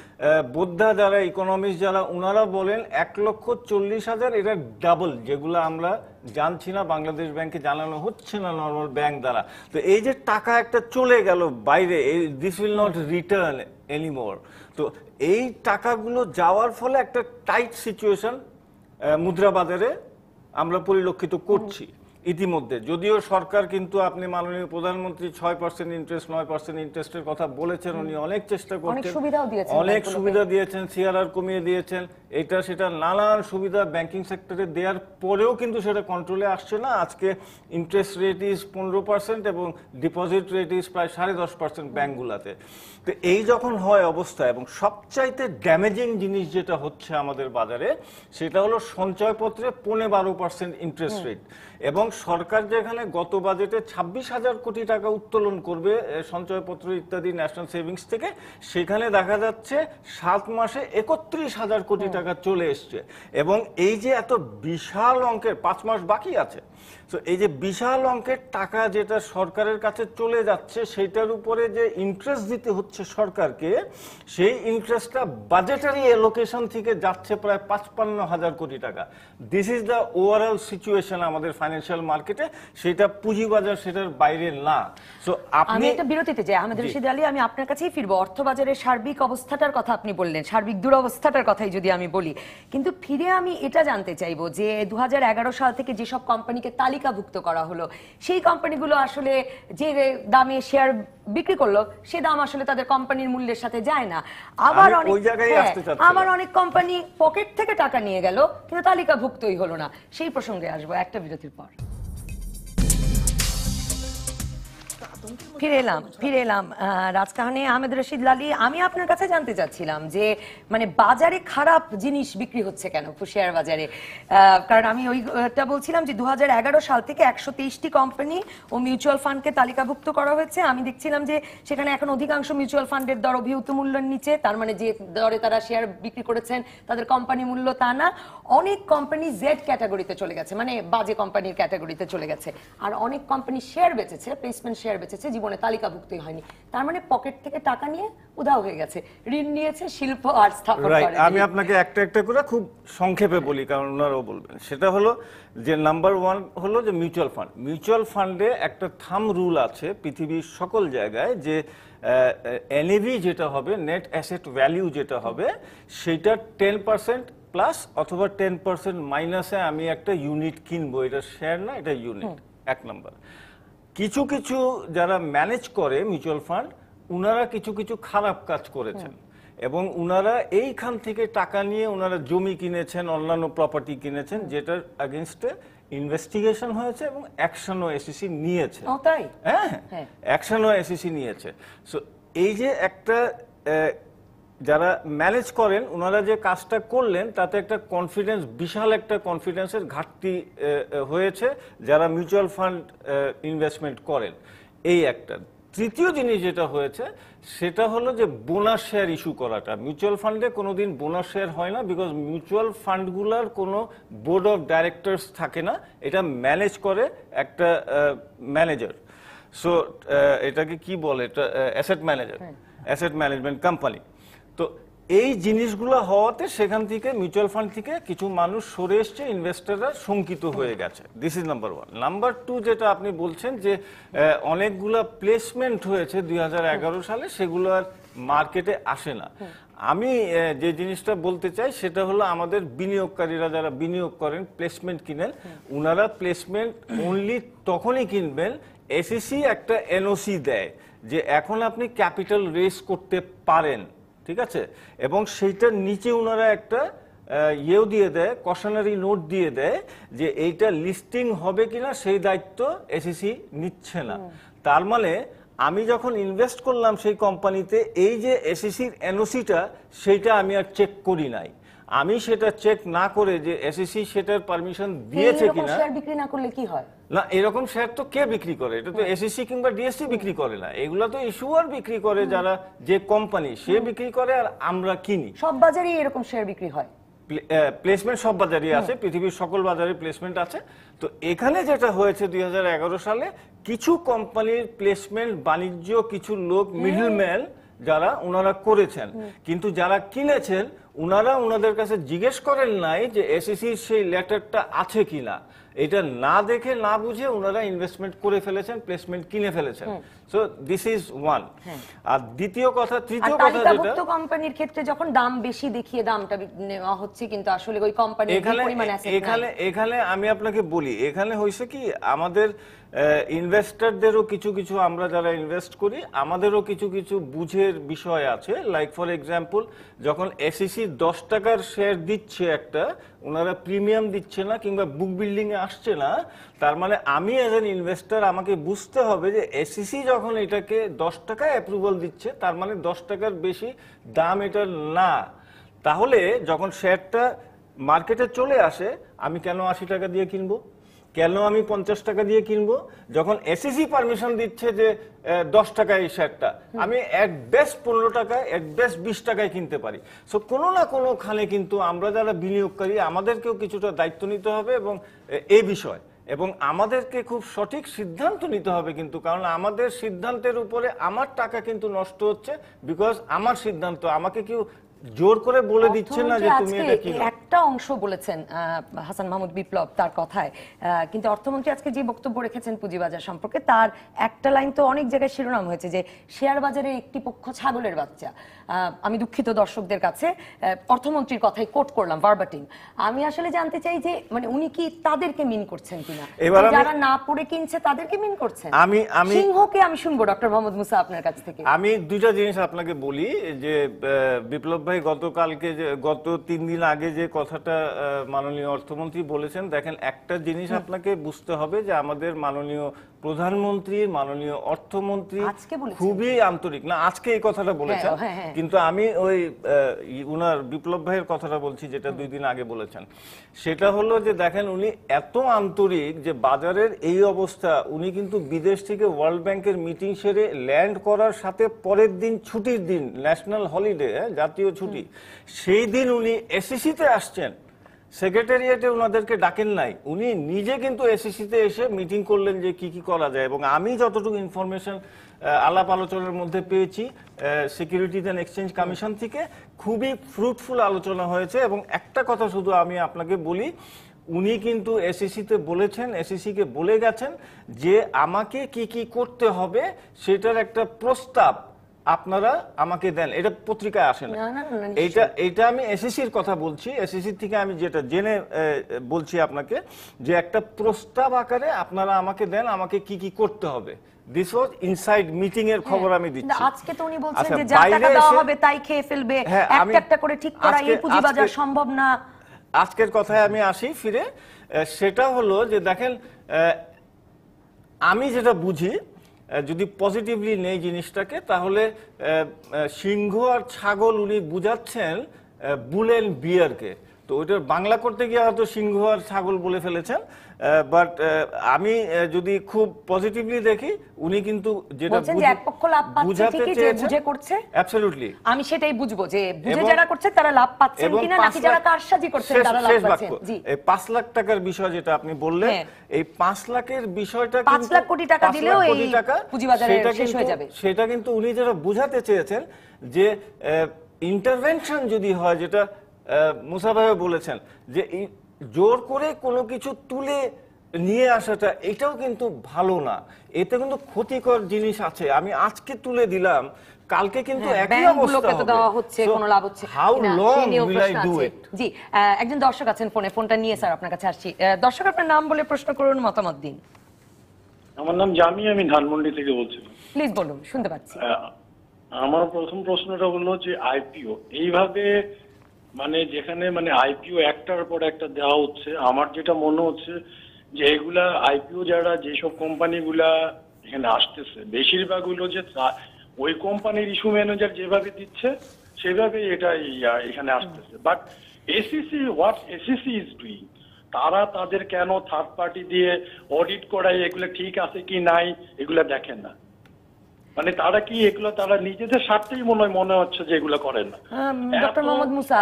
বোদ্ধা যারা ইকোনমিস্ট যারা, ওনারা বলেন এক লক্ষ চল্লিশ হাজার এটা ডাবল, যেগুলো আমরা জানছি না, বাংলাদেশ ব্যাংকে জানানো হচ্ছে না নর্মাল ব্যাংক দ্বারা। তো এই যে টাকা একটা চলে গেল বাইরে, this will not return anymore. তো এই টাকাগুলো যাওয়ার ফলে একটা টাইট সিচুয়েশন মুদ্রা বাজারে আমরা পরিলক্ষিত করছি ইতিমধ্যে। যদিও সরকার কিন্তু, আপনি মাননীয় প্রধানমন্ত্রী ছয় পার্সেন্ট ইন্টারেস্ট, নয় পার্সেন্ট ইন্টারেস্টের কথা বলেছেন, উনি অনেক চেষ্টা করছেন, অনেক সুবিধা দিয়েছেন, সিআরআর কমিয়ে দিয়েছেন, এটা সেটা নানান সুবিধা ব্যাংকিং সেক্টরে দেওয়ার পরেও কিন্তু সেটা কন্ট্রোলে আসছে না। আজকে ইন্টারেস্ট রেট ইজ পনেরো পার্সেন্ট এবং ডিপোজিট রেট ইজ প্রায় সাড়ে দশ পার্সেন্ট ব্যাংকগুলোতে। তো এই যখন হয় অবস্থা, এবং সবচাইতে ড্যামেজিং জিনিস যেটা হচ্ছে আমাদের বাজারে, সেটা হলো সঞ্চয়পত্রে পৌনে বারো পার্সেন্ট ইন্টারেস্ট রেট। এবং সরকার যেখানে গত বাজেটে ছাব্বিশ হাজার কোটি টাকা উত্তোলন করবে সঞ্চয়পত্র ইত্যাদি ন্যাশনাল সেভিংস থেকে, সেখানে দেখা যাচ্ছে সাত মাসে একত্রিশ হাজার কোটি টাকা চলে এসছে। এবং এই যে এত বিশাল অঙ্কের, পাঁচ মাস বাকি আছে, তো এই যে বিশাল অঙ্কের টাকা যেটা সরকারের কাছে চলে যাচ্ছে, সেটার উপরে যে ইন্টারেস্ট দিতে হচ্ছে সরকারকে, সেই ইন্টারেস্টটা বাজেটারি অ্যালোকেশন থেকে যাচ্ছে প্রায় পাঁচপান্ন হাজার কোটি টাকা। This is the overall situation আমাদের ফাইন্যান্সিয়াল মার্কেটে, সেটা পুঁজিবাজার সেটার বাইরে না। সো আপনি একটা বিরতিতে যাই, আহমেদ রশিদ আলী, আমি আপনার কাছেই ফিরবো। অর্থবাজারের সার্বিক অবস্থাটার কথা আপনি বললেন, সার্বিক দুরবস্থাটার কথাই যদি আমি বলি, কিন্তু ফিরে আমি এটা জানতে চাইবো যে দু হাজার এগারো সাল থেকে যেসব কোম্পানিকে তালিকাভুক্ত করা হলো, সেই কোম্পানিগুলো আসলে যে দামে শেয়ার বিক্রি করলো, সে দাম আসলে তাদের কোম্পানির মূল্যের সাথে যায় না। আবার অনেক আবার অনেক কোম্পানি পকেট থেকে টাকা নিয়ে গেল, কিন্তু তালিকাভুক্তই হলো না। সেই প্রসঙ্গে আসবো একটা বিরতির পর। ফিরে এলাম ফিরে এলাম রাজকাহনে আহমেদ রশিদ লালী, আমি আপনার কাছে জানতে চাচ্ছিলাম যে মানে বাজারে খারাপ জিনিস বিক্রি হচ্ছে কেন শেয়ার বাজারে? কারণ আমি ওইটা বলছিলাম যে দু হাজার এগারো সাল থেকে একশো তেইশটি কোম্পানি ও মিউচুয়াল ফান্ডকে তালিকাভুক্ত করা হয়েছে। আমি দেখছিলাম যে সেখানে এখন অধিকাংশ মিউচুয়াল ফান্ডের দর অভিভূত মূল্যের নিচে, তার মানে যে দরে তারা শেয়ার বিক্রি করেছেন তাদের কোম্পানি মূল্য তা না। অনেক কোম্পানি জেড ক্যাটাগরিতে চলে গেছে, মানে বাজে কোম্পানির ক্যাটাগরিতে চলে গেছে। আর অনেক কোম্পানি শেয়ার বেচেছে, প্লেসমেন্ট শেয়ার বেচেছে, জীবনে তালিকাভুক্তই হয়নি। তার মানে পকেট থেকে টাকা নিয়ে উধাও হয়ে গেছে, ঋণ নিয়েছে শিল্প আর স্থাপন করে। আমি আপনাকে একটা একটা করে খুব সংক্ষেপে বলি, কারণ ওনারাও বলবেন। সেটা হলো যে নাম্বার ওয়ান হলো যে মিউচুয়াল ফান্ড। মিউচুয়াল ফান্ডে একটা থাম রুল আছে পৃথিবীর সকল জায়গায়, যে এনএভি যেটা হবে, নেট অ্যাসেট ভ্যালিউ যেটা হবে, সেটা টেন পার্সেন্ট প্লাস অথবা টেন পার্সেন্ট মাইনাসে আমি একটা ইউনিট কিনবো। এটা শেয়ার না, এটা ইউনিট। এক নম্বর। কিছু কিছু যারা ম্যানেজ করে মিউচুয়াল ফান্ড, উনারা কিছু কিছু খারাপ কাজ করেছেন এবং উনারা এইখান থেকে টাকা নিয়ে উনারা জমি কিনেছেন, অন্যান্য প্রপার্টি কিনেছেন, যেটার এগেইনস্টে ইনভেস্টিগেশন হয়েছে এবং অ্যাকশনও এসিসি নিয়েছে। হ্যাঁ, অ্যাকশনও এসিসি নিয়েছে। সো এই যে একটা যারা ম্যানেজ করেন ওনারা যে কাজটা করলেন, তাতে একটা কনফিডেন্স, বিশাল একটা কনফিডেন্সের ঘাটতি হয়েছে যারা মিউচুয়াল ফান্ড ইনভেস্টমেন্ট করেন। এই একটা। তৃতীয় জিনিস যেটা হয়েছে সেটা হলো যে বোনাস শেয়ার ইস্যু করাটা। মিউচুয়াল ফান্ডে কোনোদিন বোনাস শেয়ার হয় না, বিকজ মিউচুয়াল ফান্ডগুলোর কোনো বোর্ড অফ ডাইরেক্টরস থাকে না, এটা ম্যানেজ করে একটা ম্যানেজার। সো এটাকে কি বলে, এটা asset manager, asset management company. তো এই জিনিসগুলো হওয়াতে সেখান থেকে মিউচুয়াল ফান্ড থেকে কিছু মানুষ সরে এসছে, ইনভেস্টররা শঙ্কিত হয়ে গেছে। This is number one. Number two, যেটা আপনি বলছেন যে অনেকগুলো প্লেসমেন্ট হয়েছে দুই হাজার এগারো সালে, সেগুলো আর মার্কেটে আসে না। আমি যে জিনিসটা বলতে চাই সেটা হলো আমাদের বিনিয়োগকারীরা যারা বিনিয়োগ করেন, প্লেসমেন্ট কিনেন, উনারা প্লেসমেন্ট অনলি তখনই কিনবেন এসিসি একটা এনওসি দেয় যে এখন আপনি ক্যাপিটাল রেজ করতে পারেন, ঠিক আছে? এবং সেইটার নিচে ওনারা একটা ইয়েও দিয়ে দেয়, কশনারি নোট দিয়ে দেয় যে এইটা লিস্টিং হবে কিনা সেই দায়িত্ব এসিসি নিচ্ছে না। তার মানে আমি যখন ইনভেস্ট করলাম সেই কোম্পানিতে, এই যে এসিসির এনওসিটা, সেইটা আমি আর চেক করি নাই। আমি সেটা চেক না করে যে এসিসি সেটার পারমিশন দিয়েছে কিনা। শেয়ার বিক্রি না করলে কি হয়? না, এরকম শেয়ার তো কে বিক্রি করে? এটা তো এসিসি কিংবা ডিএসসি বিক্রি করে না, এগুলা তো ইস্যুয়ার বিক্রি করে, যারা যে কোম্পানি সে বিক্রি করে আর আমরা কিনি। সব বাজারে এরকম শেয়ার বিক্রি হয়, প্লেসমেন্ট সব বাজারে আছে, পৃথিবীর সকল বাজারে প্লেসমেন্ট আছে। তো এখানে যেটা হয়েছে দুই হাজার এগারো সালে, কিছু কোম্পানির প্লেসমেন্ট বাণিজ্য কিছু লোক মিডলম্যান যারা ওনারা করেছেন, কিন্তু যারা কিনেছেন উনারা ওনাদের কাছে জিজ্ঞেস করেন নাই যে এসিসির সেই লেটারটা আছে কিনা। এটা না দেখে না বুঝে ওনারা ইনভেস্টমেন্ট করে ফেলেছেন, প্লেসমেন্ট কিনে ফেলেছেন। So this is one. আর দ্বিতীয় কথা, তৃতীয় কথা যেটা কোম্পানির ক্ষেত্রে যখন দাম বেশি দেখিয়ে দামটা নেওয়া হচ্ছে, কিন্তু আসলে ওই কোম্পানির পরিমাণ অ্যাসেট নাই। এখানে এখানে আমি আপনাকে বলি, এখানে হইছে কি, আমাদের ইনভেস্টরদেরও কিছু কিছু, আমরা যারা ইনভেস্ট করি আমাদেরও কিছু কিছু বুঝের বিষয় আছে। লাইক ফর এক্সাম্পল, যখন এসিসি দশ টাকার শেয়ার দিচ্ছে একটা, ওনারা প্রিমিয়াম দিচ্ছে না কিংবা বুক বিল্ডিং এ আসছে না, তার মানে আমি এজ এন ইনভেস্টর আমাকে বুঝতে হবে যে এসিসি যখন এটাকে দশ টাকায় অ্যাপ্রুভাল দিচ্ছে, তার মানে দশ টাকার বেশি দাম এটার না। তাহলে যখন শেয়ারটা মার্কেটে চলে আসে, আমি কেন আশি টাকা দিয়ে কিনবো, কেন আমি পঞ্চাশ টাকা দিয়ে কিনবো? যখন এসিসি পারমিশন দিচ্ছে যে দশ টাকায় এই শেয়ারটা, আমি এক বেস্ট পনেরো টাকায়, এক বেস্ট বিশ টাকায় কিনতে পারি। সো কোনো না কোনোখানে কিন্তু আমরা যারা বিনিয়োগকারী, আমাদেরকেও কিছুটা দায়িত্ব নিতে হবে এবং এই বিষয়, এবং আমাদেরকে খুব সঠিক সিদ্ধান্ত নিতে হবে কিন্তু, কারণ আমাদের সিদ্ধান্তের উপরে আমার টাকা কিন্তু নষ্ট হচ্ছে, বিকজ আমার সিদ্ধান্ত, আমাকে কেউ জোর করে বলে দিচ্ছে না যে তুমি এটা কিনো। একটা অংশ বলেছেন হাসান মাহমুদ বিপ্লব তার কথায়, কিন্তু অর্থমন্ত্রী আজকে যে বক্তব্য রেখেছেন পুঁজিবাজার সম্পর্কে, তার একটা লাইন তো অনেক জায়গায় শিরোনাম হয়েছে যে শেয়ার বাজারের একটি পক্ষ ছাগলের বাচ্চা। আমি দুঃখিত দর্শকদের কাছে, অর্থমন্ত্রীর কথাই কোট করলাম ভার্বাটিম। আমি আসলে জানতে চাই যে মানে উনি কি তাদেরকে মিন করছেন কিনা, যারা না পড়ে কিনছে তাদেরকে মিন করছেন? আমি আমি সিংহকে আমি শুনবো ডক্টর মোহাম্মদ মুসা আপনার কাছ থেকে। আমি দুইটা জিনিস আপনাকে বলি যে বিপ্লব ভাই গতকালকে যে গত তিন দিন আগে যে কথাটা মাননীয় অর্থমন্ত্রী বলেছেন, দেখেন একটা জিনিস আপনাকে বুঝতে হবে যে আমাদের মাননীয় প্রধানমন্ত্রী মাননীয় অর্থমন্ত্রী আজকে বলেছেন। খুবই আন্তরিক না আজকে এই কথাটা বলেছেন, হ্যাঁ, হ্যাঁ, হ্যাঁ। কিন্তু আমি ওই আহ, উনার বিপ্লব ভাইয়ের কথাটা বলছি যেটা দুই দিন আগে বলেছেন। সেটা হলো যে দেখেন উনি এত আন্তরিক যে বাজারের এই অবস্থা, উনি কিন্তু বিদেশ থেকে ওয়ার্ল্ড ব্যাংকের মিটিং সেরে ল্যান্ড করার সাথে পরের দিন ছুটির দিন, ন্যাশনাল হলিডে, জাতীয় ছুটি, সেই দিন উনি এসিসিতে আসছেন। সেক্রেটারিয়েটে ওনাদেরকে ডাকেন নাই, উনি নিজে কিন্তু এসিসিতে এসে মিটিং করলেন যে কি কি করা যায়। এবং আমি যতটুকু ইনফরমেশন আলাপ আলোচনার মধ্যে পেয়েছি সিকিউরিটিজ অ্যান্ড এক্সচেঞ্জ কমিশন থেকে, খুবই ফ্রুটফুল আলোচনা হয়েছে। এবং একটা কথা শুধু আমি আপনাকে বলি, উনি কিন্তু এসিসিতে বলেছেন, এসিসিকে বলে গেছেন যে আমাকে কি কি করতে হবে সেটার একটা প্রস্তাব আপনারা আমাকে দেন। এটা পত্রিকায় আসে না, এটা এটা আমি এসএসসির কথা বলছি। এসএসসি থেকে আমি যেটা জেনে বলছি আপনাকে, যে একটা প্রস্তাব আকারে আপনারা আমাকে দেন, আমাকে কি কি করতে হবে। দিস ওয়াজ ইনসাইড মিটিং এর খবর আমি দিচ্ছি। আজকে তো উনি বলছেন যে যা টাকা দেওয়া হবে তাই খেয়ে ফেলবে, একটা একটা করে ঠিক করা এই পুঁজিবাজার সম্ভব না। আজকের কথায় আমি আসি ফিরে, সেটা হলো যে দেখেন আমি যেটা বুঝি, যদি পজিটিভলি নেই জিনিসটাকে, তাহলে সিংহ আর ছাগল উনি বুঝাচ্ছেন বুল এন্ড বিয়ারকে। তো ওইটার বাংলা করতে গিয়ে হয়তো সিংহ আর ছাগল বলে ফেলেছেন, বাট আমি যদি খুব পজিটিভলি দেখি, উনি কিন্তু যেটা বুঝাতে চেয়েছেন অ্যাবসলিউটলি আমি সেটাই বুঝবো যে বুঝে যারা করছে তারা লাভ পাচ্ছেন কিনা, নাকি যারা কারসাজি করছেন তারা লাভ পাচ্ছেন। জি, এই পাঁচ লাখ টাকার বিষয় যেটা আপনি বললেন, এই পাঁচ লাখের বিষয়টা পাঁচ লাখ কোটি টাকা দিলেও এই পুঁজিবাজারে শেষ হয়ে যাবে, সেটা কিন্তু উনি যেটা বুঝাতে চেয়েছেন যে ইন্টারভেনশন যদি হয়, যেটা মুসা ভাই বলেছেন যে জোর করে কোনো কিছু তুলে নিয়ে আসাটা, এটাও কিন্তু ভালো না, এতে কিন্তু ক্ষতিকর জিনিস আছে। আমি আজকে তুলে দিলাম, কালকে কিন্তু একই অবস্থা হবে, দেওয়া হচ্ছে, কোনো লাভ হচ্ছে how long will I do it. জি, একজন দর্শক আছেন ফোনে, ফোনটা নিয়ে স্যার আপনার কাছে আসছি। দর্শক, আপনার নাম বলে প্রশ্ন করুন, মতামত দিন। আমার নাম জামি, আমি ধানমন্ডি থেকে বলছি। প্লিজ বলুন, শুনতে পাচ্ছি। আমার প্রথম প্রশ্নটা হলো যে আইপিও এইভাবে মানে যেখানে মানে আইপিও একটার পর একটা দেওয়া হচ্ছে, আমার যেটা মনে হচ্ছে যে এগুলা আইপিও যারা যেসব কোম্পানিগুলা এখানে আসতেছে, বেশিরভাগ হলো যে ওই কোম্পানির ইস্যু ম্যানেজার যেভাবে দিচ্ছে সেভাবে এটা এখানে আসতেছে। But SEC, what SEC is doing, তারা তাদের কেন থার্ড পার্টি দিয়ে অডিট করায় এগুলো ঠিক আছে কি নাই এগুলা দেখেন না, মানে তারা কি এগুলো তারা নিজেদের স্বার্থেই মনে হয় মনে হচ্ছে যে এগুলো করেন না। ডক্টর মোহাম্মদ মুসা,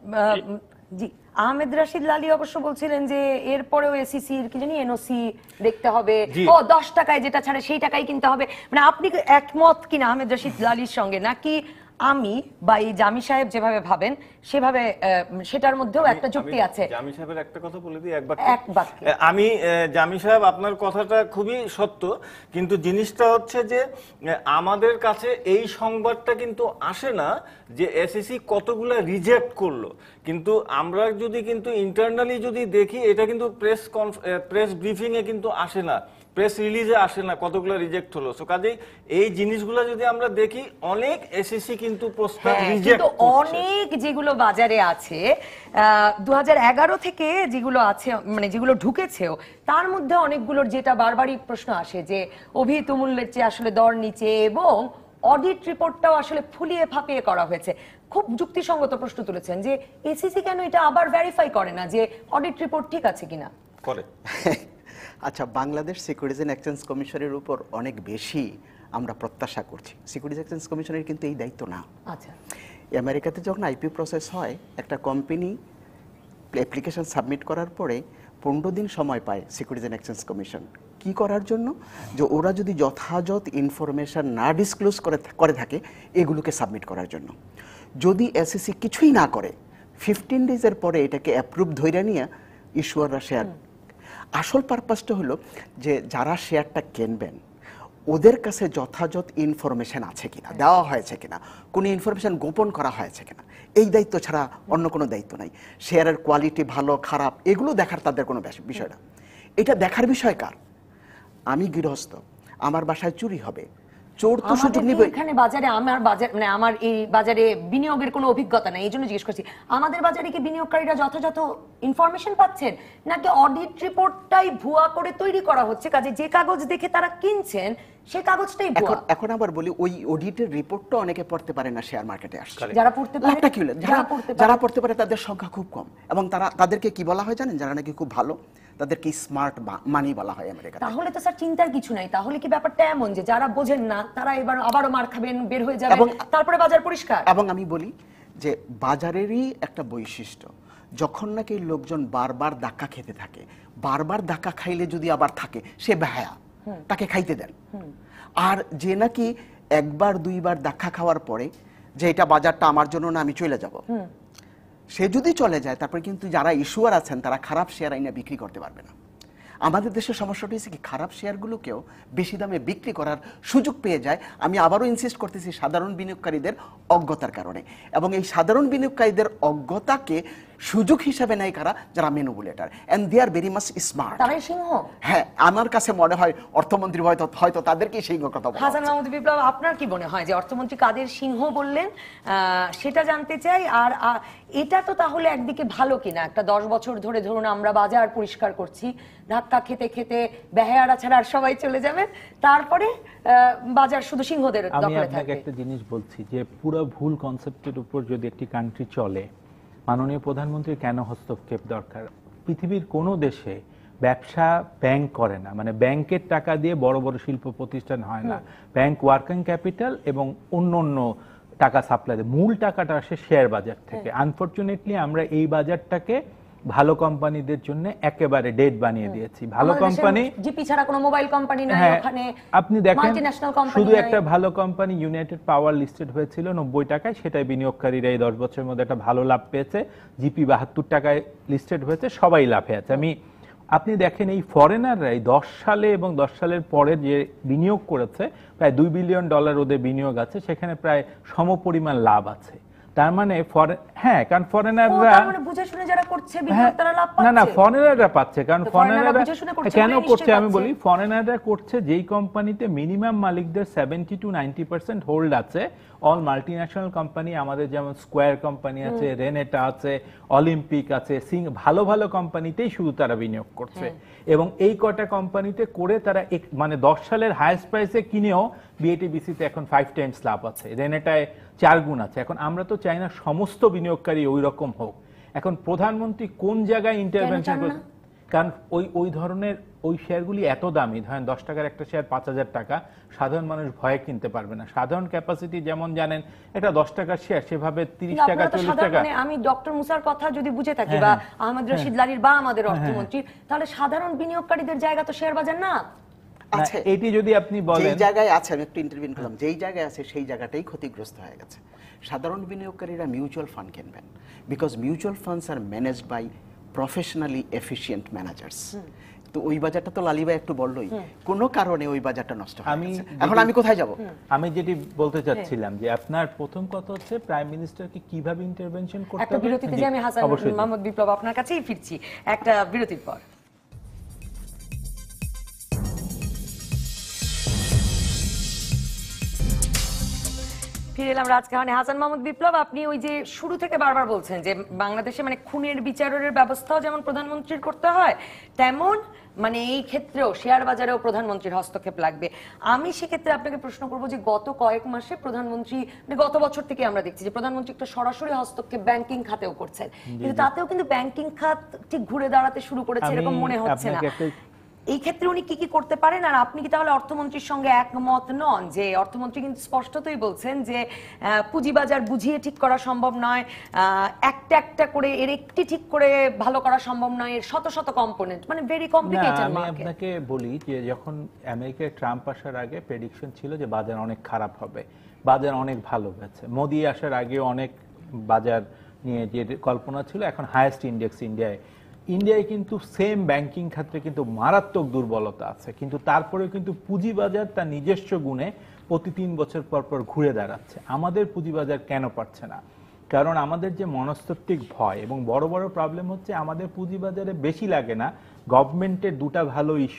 জি, আহমেদ রাশিদ লালী অবশ্য বলছিলেন যে এরপরেও এসিসির কি জানি এনওসি দেখতে হবে, ও দশ টাকায় যেটা ছাড়ে সেই টাকাই কিনতে হবে। মানে আপনি একমত কিনা আহমেদ রাশিদ লালীর সঙ্গে, নাকি আমি বা এই জামি সাহেব যেভাবে ভাবেন সেভাবে সেটার মধ্যেও একটা যুক্তি আছে? জামি সাহেবের একটা কথা বলে দিই একবার। এক বাক্যে আমি জামি সাহেব, আপনার কথাটা খুবই সত্য, কিন্তু জিনিসটা হচ্ছে যে আমাদের কাছে এই সংবাদটা কিন্তু আসে না যে এসএসসি কতগুলো রিজেক্ট করলো, কিন্তু আমরা যদি কিন্তু ইন্টারনালি যদি দেখি, এটা কিন্তু প্রেস প্রেস ব্রিফিং এ কিন্তু আসে না, প্রেস রিলিজে আসে না কতগুলো রিজেক্ট হলো। সো কাজেই এই জিনিসগুলো যদি আমরা দেখি, অনেক এসএসসি কিন্তু প্রস্তাব রিজেক্ট করছে। অনেক যেগুলো বাজারে আছে দু হাজার এগারো থেকে যেগুলো আছে, মানে যেগুলো ঢুকেছেও, তার মধ্যে অনেকগুলোর যেটা বারবারই প্রশ্ন আসে যে অভিহিত মূল্যের চেয়ে আসলে দর নিচে, এবং অডিট রিপোর্টটাও আসলে ফুলিয়ে ফাঁপিয়ে করা হয়েছে। খুব যুক্তিসঙ্গত প্রশ্ন তুলেছেন যে এসিসি কেন এটা আবার ভেরিফাই করে না যে অডিট রিপোর্ট ঠিক আছে কিনা। করে আচ্ছা, বাংলাদেশ সিকিউরিটিজ অ্যান্ড এক্সচেঞ্জ কমিশনের উপর অনেক বেশি আমরা প্রত্যাশা করছি। সিকিউরিটিজ এক্সচেঞ্জ কমিশনের কিন্তু এই দায়িত্ব না। আচ্ছা, আমেরিকাতে যখন আইপি প্রসেস হয়, একটা কোম্পানি অ্যাপ্লিকেশন সাবমিট করার পরে পনেরো দিন সময় পায় সিকিউরিটিজ অ্যান্ড এক্সচেঞ্জ কমিশন কি করার জন্য, যে ওরা যদি যথাযথ ইনফরমেশন না ডিসক্লোজ করে করে থাকে এগুলোকে সাবমিট করার জন্য। যদি এসএসসি কিছুই না করে, ফিফটিন ডেজের পরে এটাকে অ্যাপ্রুভ ধরে নিয়ে ইস্যুয়াররা শেয়ার। আসল পারপাসটা হলো যে যারা শেয়ারটা কিনবেন ওদের কাছে যথাযথ ইনফরমেশন আছে কিনা, দেওয়া হয়েছে কিনা, কোনো ইনফরমেশন গোপন করা হয়েছে কিনা, এই দায়িত্ব ছাড়া অন্য কোনো দায়িত্ব নাই। শেয়ারের কোয়ালিটি ভালো খারাপ এগুলো দেখার তাদের কোনো বিষয় না। এটা দেখার বিষয় কার? আমি গৃহস্থ, আমার বাসায় চুরি হবে, চোর তো সুযোগ নিবে। এখানে বাজারে আমার বাজার মানে আমার এই বাজারে বিনিয়োগের কোনো অভিজ্ঞতা নাই, এই জন্য জিজ্ঞেস করছি আমাদের বাজারে কি বিনিয়োগকারীরা যথাযথ ইনফরমেশন পাচ্ছেন নাকি অডিট রিপোর্টটাই ভুয়া করে তৈরি করা হচ্ছে? কাজে যে কাগজ দেখে তারা কিনছেন সেই কাগজটাই ভুয়া। এখন আবার বলি ওই অডিটের রিপোর্টটা অনেকে পড়তে পারে না, শেয়ার মার্কেটে আসছে। যারা পড়তে পারে যারা যারা পড়তে পারে তাদের সংখ্যা খুব কম, এবং তারা তাদেরকে কি বলা হয় জানেন, যারা নাকি খুব ভালো তাদেরকে স্মার্ট মানি বলা হয় আমেরিকাতে। তাহলে তো স্যার চিন্তার কিছু নাই, তাহলে কি ব্যাপারটা এমন যে যারা বোঝেন না তারা এবার আবারও মার খাবেন, বের হয়ে যাবেন, তারপরে বাজার পরিষ্কার? এবং আমি বলি যে বাজারেরই একটা বৈশিষ্ট্য, যখন নাকি লোকজন বারবার ধাক্কা খেতে থাকে, বারবার ধাক্কা খাইলে যদি আবার থাকে সে বেহায়া, তাকে খাইতে দেন। আর যে নাকি একবার দুইবার ধাক্কা খাওয়ার পরে যে এটা বাজারটা আমার জন্য না, আমি চলে যাব, সে যদি চলে যায় তারপরে কিন্তু যারা ইস্যুয়ার আছেন তারা খারাপ শেয়ার আইনা বিক্রি করতে পারবে না। আমাদের দেশের সমস্যাটা হচ্ছে কি, খারাপ শেয়ারগুলোকেও বেশি দামে বিক্রি করার সুযোগ পেয়ে যায়। আমি আবারও ইনসিস্ট করতেছি সাধারণ বিনিয়োগকারীদের অজ্ঞতার কারণে, এবং এই সাধারণ বিনিয়োগকারীদের অজ্ঞতাকে সুযোগ হিসেবে নেয় কারা, যারা manipulator, and they are very much smart. তারাই সিংহ। হ্যাঁ, আমার কাছে মনে হয় অর্থমন্ত্রী হয়তো হয়তো তাদেরকেই সিংহ কথা বলা। হাসান মাহমুদ বিপ্লব, আপনার কি মনে হয় যে অর্থমন্ত্রী কাদের সিংহ বললেন সেটা জানতে চাই। আর এটা তো তাহলে একদিকে ভালো কিনা, একটা দশ বছর ধরে ধরুন আমরা বাজার পরিষ্কার করছি, ধাক্কা খেতে খেতে বেহায়ারা ছাড়া আর সবাই চলে যাবেন, তারপরে বাজার শুধু সিংহদের দখলে থাকবে। আমি আপনাকে একটা জিনিস বলছি যে পুরো ভুল কনসেপ্টের উপর যদি একটি কান্ট্রি চলে, মাননীয় প্রধানমন্ত্রীর কেন হস্তক্ষেপ দরকার? পৃথিবীর কোনো দেশে ব্যবসা ব্যাংক করে না, মানে ব্যাংকের টাকা দিয়ে বড় বড় শিল্প প্রতিষ্ঠান হয় না। ব্যাংক ওয়ার্কিং ক্যাপিটাল এবং অন্য অন্য টাকা সাপ্লাই দেয়, মূল টাকাটা আসে শেয়ার বাজার থেকে। আনফরচুনেটলি আমরা এই বাজারটাকে ভালো কোম্পানিদের জন্য একেবারে ডেড বানিয়ে দিয়েছি। ভালো কোম্পানি জিপি ছাড়া কোনো মোবাইল কোম্পানি নাই ওখানে, আপনি দেখেন মাল্টিন্যাশনাল কোম্পানি শুধু একটা ভালো কোম্পানি ইউনাইটেড পাওয়ার লিস্টেড হয়েছিল নব্বই টাকায়, সেটাই বিনিয়োগকারীরা এই দশ বছরের মধ্যে একটা ভালো লাভ পেয়েছে। জিপি বাহাত্তর টাকায় লিস্টেড হয়েছে, সবাই লাভে আছে। আমি আপনি দেখেন এই ফরেনাররাই দশ সালে এবং দশ সালের পরে যে বিনিয়োগ করেছে, প্রায় দুই বিলিয়ন ডলার ওদের বিনিয়োগ আছে, সেখানে প্রায় সমপরিমাণ লাভ আছে। তার মানে হ্যাঁ, কারণ ফরেনাররা বুঝে শুনে যারা করছে বিনিয়োগ তারা লাভ পাচ্ছে। না না, ফরেনাররা পাচ্ছে, কারণ ফরেনাররা কেন করছে আমি বলি, ফরেনাররা করছে যেই কোম্পানিতে মিনিমাম মালিকদের seventy to ninety percent hold আছে, অল মাল্টিন্যাশনাল কোম্পানি, আমাদের যেমন স্কোয়ার কোম্পানি আছে, রেনেটা আছে, অলিম্পিক আছে, সিং, ভালো ভালো কোম্পানিতেই শুধু তারা বিনিয়োগ করছে। এবং এই কটা কোম্পানিতে করে তারা মানে দশ সালের হাইয়েস্ট প্রাইসে কিনেও বিএটিবিসিতে এখন ফাইভ টাইমস লাভ আছে, রেনেটায় চার গুণ আছে। এখন আমরা তো চাই না সমস্ত বিনিয়োগকারী ওই রকম হোক। এখন প্রধানমন্ত্রী কোন জায়গায় ইন্টারভেনশন করছে, কারণ ওই ওই ধরনের ওই শেয়ারগুলি এত দামি, ধরেন দশ টাকার একটা শেয়ার পাঁচ হাজার টাকা, সাধারণ মানুষ ভয়ে কিনতে পারবে না। সাধারণ ক্যাপাসিটি যেমন জানেন একটা দশ টাকার শেয়ার সেভাবে তিরিশ টাকা চল্লিশ টাকা। আমি ডক্টর মুসার কথা যদি বুঝে থাকি বা আহমদ রশিদ লালির বা আমাদের অর্থমন্ত্রী, তাহলে সাধারণ বিনিয়োগকারীদের জায়গা তো শেয়ার বাজার না। আচ্ছা, এটি যদি আপনি বলেন যেই জায়গায় আছে, আমি একটু ইন্টারভিউ করলাম, যেই জায়গায় আছে সেই জায়গাটাই ক্ষতিগ্রস্ত হয়ে গেছে। সাধারণ বিনিয়োগকারীরা মিউচুয়াল ফান্ড কিনবেন, because mutual funds are managed by professionally efficient managers. তো ওই বাজারটা তো লালিবা একটু বললোই, কোনো কারণে ওই বাজারটা নষ্ট হয়ে গেছে। এখন আমি কোথায় যাব? আমি যেটি বলতে চাচ্ছিলাম যে আপনার প্রথম কথা হচ্ছে প্রাইম মিনিস্টারকে কিভাবে ইন্টারভেনশন করতে হবে। একটা বিরতিতে যে আমি হাসান মাহমুদ বিপ্লব আপনার কাছেই ফিরছি একটা বিরতির পর। ফিরে এলাম রাজকাহনে। হাসান মাহমুদ বিপ্লব, আপনি ওই যে শুরু থেকে বারবার বলছেন যে বাংলাদেশে মানে খুনের বিচারের ব্যবস্থাও যেমন প্রধানমন্ত্রীর করতে হয়, তেমন মানে এই ক্ষেত্রেও শেয়ার বাজারেও প্রধানমন্ত্রীর হস্তক্ষেপ লাগবে। আমি সেক্ষেত্রে আপনাকে প্রশ্ন করবো যে গত কয়েক মাসে প্রধানমন্ত্রী মানে গত বছর থেকে আমরা দেখছি যে প্রধানমন্ত্রী একটা সরাসরি হস্তক্ষেপ ব্যাংকিং খাতেও করছেন, কিন্তু তাতেও কিন্তু ব্যাংকিং খাত ঠিক ঘুরে দাঁড়াতে শুরু করেছে এরকম মনে হচ্ছে না। এই ক্ষেত্রে উনি কি কি করতে পারেন? আর আপনি কি তাহলে অর্থমন্ত্রীর সঙ্গে একমত নন যে অর্থমন্ত্রী কিন্তু স্পষ্টতই বলছেন যে পুঁজিবাজার বুঝিয়ে ঠিক করা সম্ভব নয়, একটা একটা করে এর একটি ঠিক করে ভালো করা সম্ভব নয়, এর শত শত কম্পোনেন্ট, মানে ভেরি কমপ্লিকেটেড মার্কেট। আমি আপনাকে বলি যে যখন আমেরিকায় ট্রাম্প আসার আগে প্রেডিকশন ছিল যে বাজার অনেক খারাপ হবে, বাজার অনেক ভালো হয়েছে। মোদি আসার আগে অনেক বাজার নিয়ে যে কল্পনা ছিল, এখন হাইয়েস্ট ইন্ডেক্স ইন্ডিয়ায়। ইন্ডিয়ায় কিন্তু সেম ব্যাংকিং ক্ষেত্রে কিন্তু মারাত্মক দুর্বলতা আছে, কিন্তু তারপরেও কিন্তু পুঁজিবাজার তার নিজস্ব গুণে প্রতি তিন বছর পর পর ঘুরে দাঁড়াচ্ছে। আমাদের পুঁজিবাজার কেন পারছে না? কারণ আমাদের যে মনস্তাত্ত্বিক ভয় এবং বড় বড় প্রবলেম হচ্ছে আমাদের পুঁজিবাজারে বেশি লাগে না গভর্নমেন্টের দুটা ভালো ইস্যু,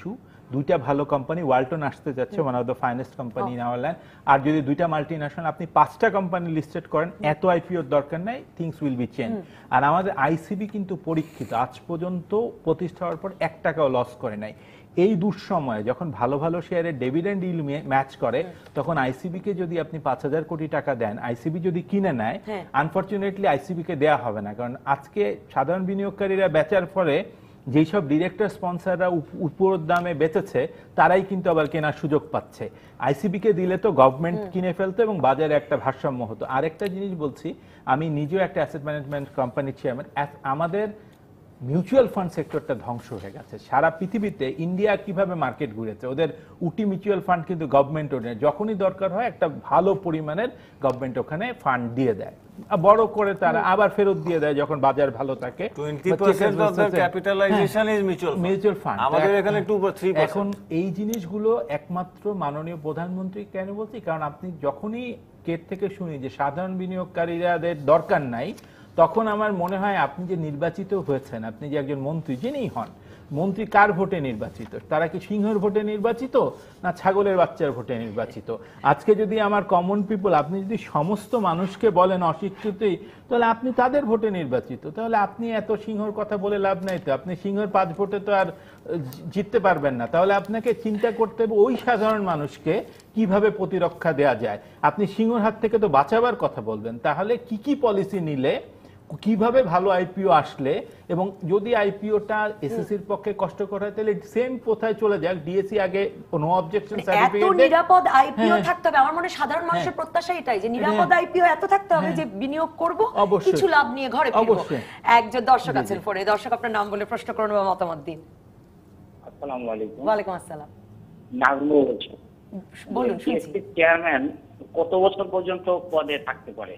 দুইটা ভালো কোম্পানি, ওয়ালটন আসতে যাচ্ছে, one of the finest company in our land, আর যদি দুইটা মাল্টি ন্যাশনাল আপনি পাঁচটা কোম্পানি লিস্টেড করেন, এত আইপিওর দরকার নাই, থিংস উইল বি চেঞ্জ। আর আমাদের আইসিবি কিন্তু পরীক্ষিত, আজ পর্যন্ত প্রতিষ্ঠা হওয়ার পর এক টাকাও লস করে নাই। এই দুঃসময়ে যখন ভালো ভালো শেয়ারের ডিভিডেন্ড ইল ম্যাচ করে, তখন আইসিবি কে যদি আপনি পাঁচ হাজার কোটি টাকা দেন, আইসিবি যদি কিনে নেয়, আনফরচুনেটলি আইসিবি কে দেয়া হবে না। কারণ আজকে সাধারণ বিনিয়োগকারীরা বেচার পরে যেসব ডিরেক্টর স্পন্সররা উপর দামে বেচেছে, তারাই কিন্তু আবার কেনার সুযোগ পাচ্ছে। আইসিবি কে দিলে তো গভর্নমেন্ট কিনে ফেলতো এবং বাজারে একটা ভারসাম্য হতো। আরেকটা জিনিস বলছি, আমি নিজেও একটা অ্যাসেট ম্যানেজমেন্ট কোম্পানির চেয়ারম্যান, আমাদের মিউচুয়াল ফান্ড সেক্টরটা ধ্বংস হয়ে গেছে। সারা পৃথিবীতে ইন্ডিয়া কিভাবে মার্কেট ঘুরেছে, ওদের উটি মিউচুয়াল ফান্ড কিন্তু গভর্নমেন্ট ওদের যখনই দরকার হয় একটা ভালো পরিমাণের গভর্নমেন্ট ওখানে ফান্ড দিয়ে দেয়, বড় করে তারা আবার ফেরত দিয়ে দেয় যখন বাজার ভালো থাকে। Twenty percent of the capitalization is mutual mutual fund. আমাদের এখানে টু বা থ্রি পার্সেন্ট। এখন এই জিনিসগুলো একমাত্র মাননীয় প্রধানমন্ত্রী কেন বলছি, কারণ আপনি যখনই কেট থেকে শুনি যে সাধারণ বিনিয়োগকারীদের দরকার নাই, তখন আমার মনে হয় আপনি যে নির্বাচিত হয়েছেন, আপনি যে একজন মন্ত্রী যিনিই হন, মন্ত্রী কার ভোটে নির্বাচিত? তারা কি সিংহের ভোটে নির্বাচিত না ছাগলের বাচ্চার ভোটে নির্বাচিত? আজকে যদি আমার কমন পিপল, আপনি যদি সমস্ত মানুষকে বলেন অশিক্ষিতই, তাহলে আপনি তাদের ভোটে নির্বাচিত, তাহলে আপনি এত সিংহর কথা বলে লাভ নাই তো। আপনি সিংহের পাঁচ ভোটে তো আর জিততে পারবেন না। তাহলে আপনাকে চিন্তা করতে হবে ওই সাধারণ মানুষকে কিভাবে প্রতিরক্ষা দেয়া যায়। আপনি সিংহর হাত থেকে তো বাঁচাবার কথা বলবেন, তাহলে কি কি পলিসি নিলে, কিভাবে ভালো আইপিও আসলে, এবং যদি আইপিওটা এসএসসির পক্ষে কষ্টকর হয় তাহলে সেম কোথায় চলে যাক, ডিএসসি আগে নো অবজেকশন সার্টিফিকেট, এত নিরাপদ আইপিও থাকতে হবে। আমার মনে হয় সাধারণ মানুষের প্রত্যাশা এটাই যে নিরাপদ আইপিও এত থাকতে হবে যে বিনিয়োগ করব, কিছু লাভ নিয়ে ঘরে ফিরব। একজন দর্শক আছেন ফোনে। দর্শক, আপনার নাম বলে প্রশ্ন করুন বা মতামত দিন। আসসালামু আলাইকুম। ওয়া আলাইকুম আসসালাম। নাজমু বলছি। বলুন, শুনছি। চেয়ারম্যান কত বছর পর্যন্ত পদে থাকতে পারে?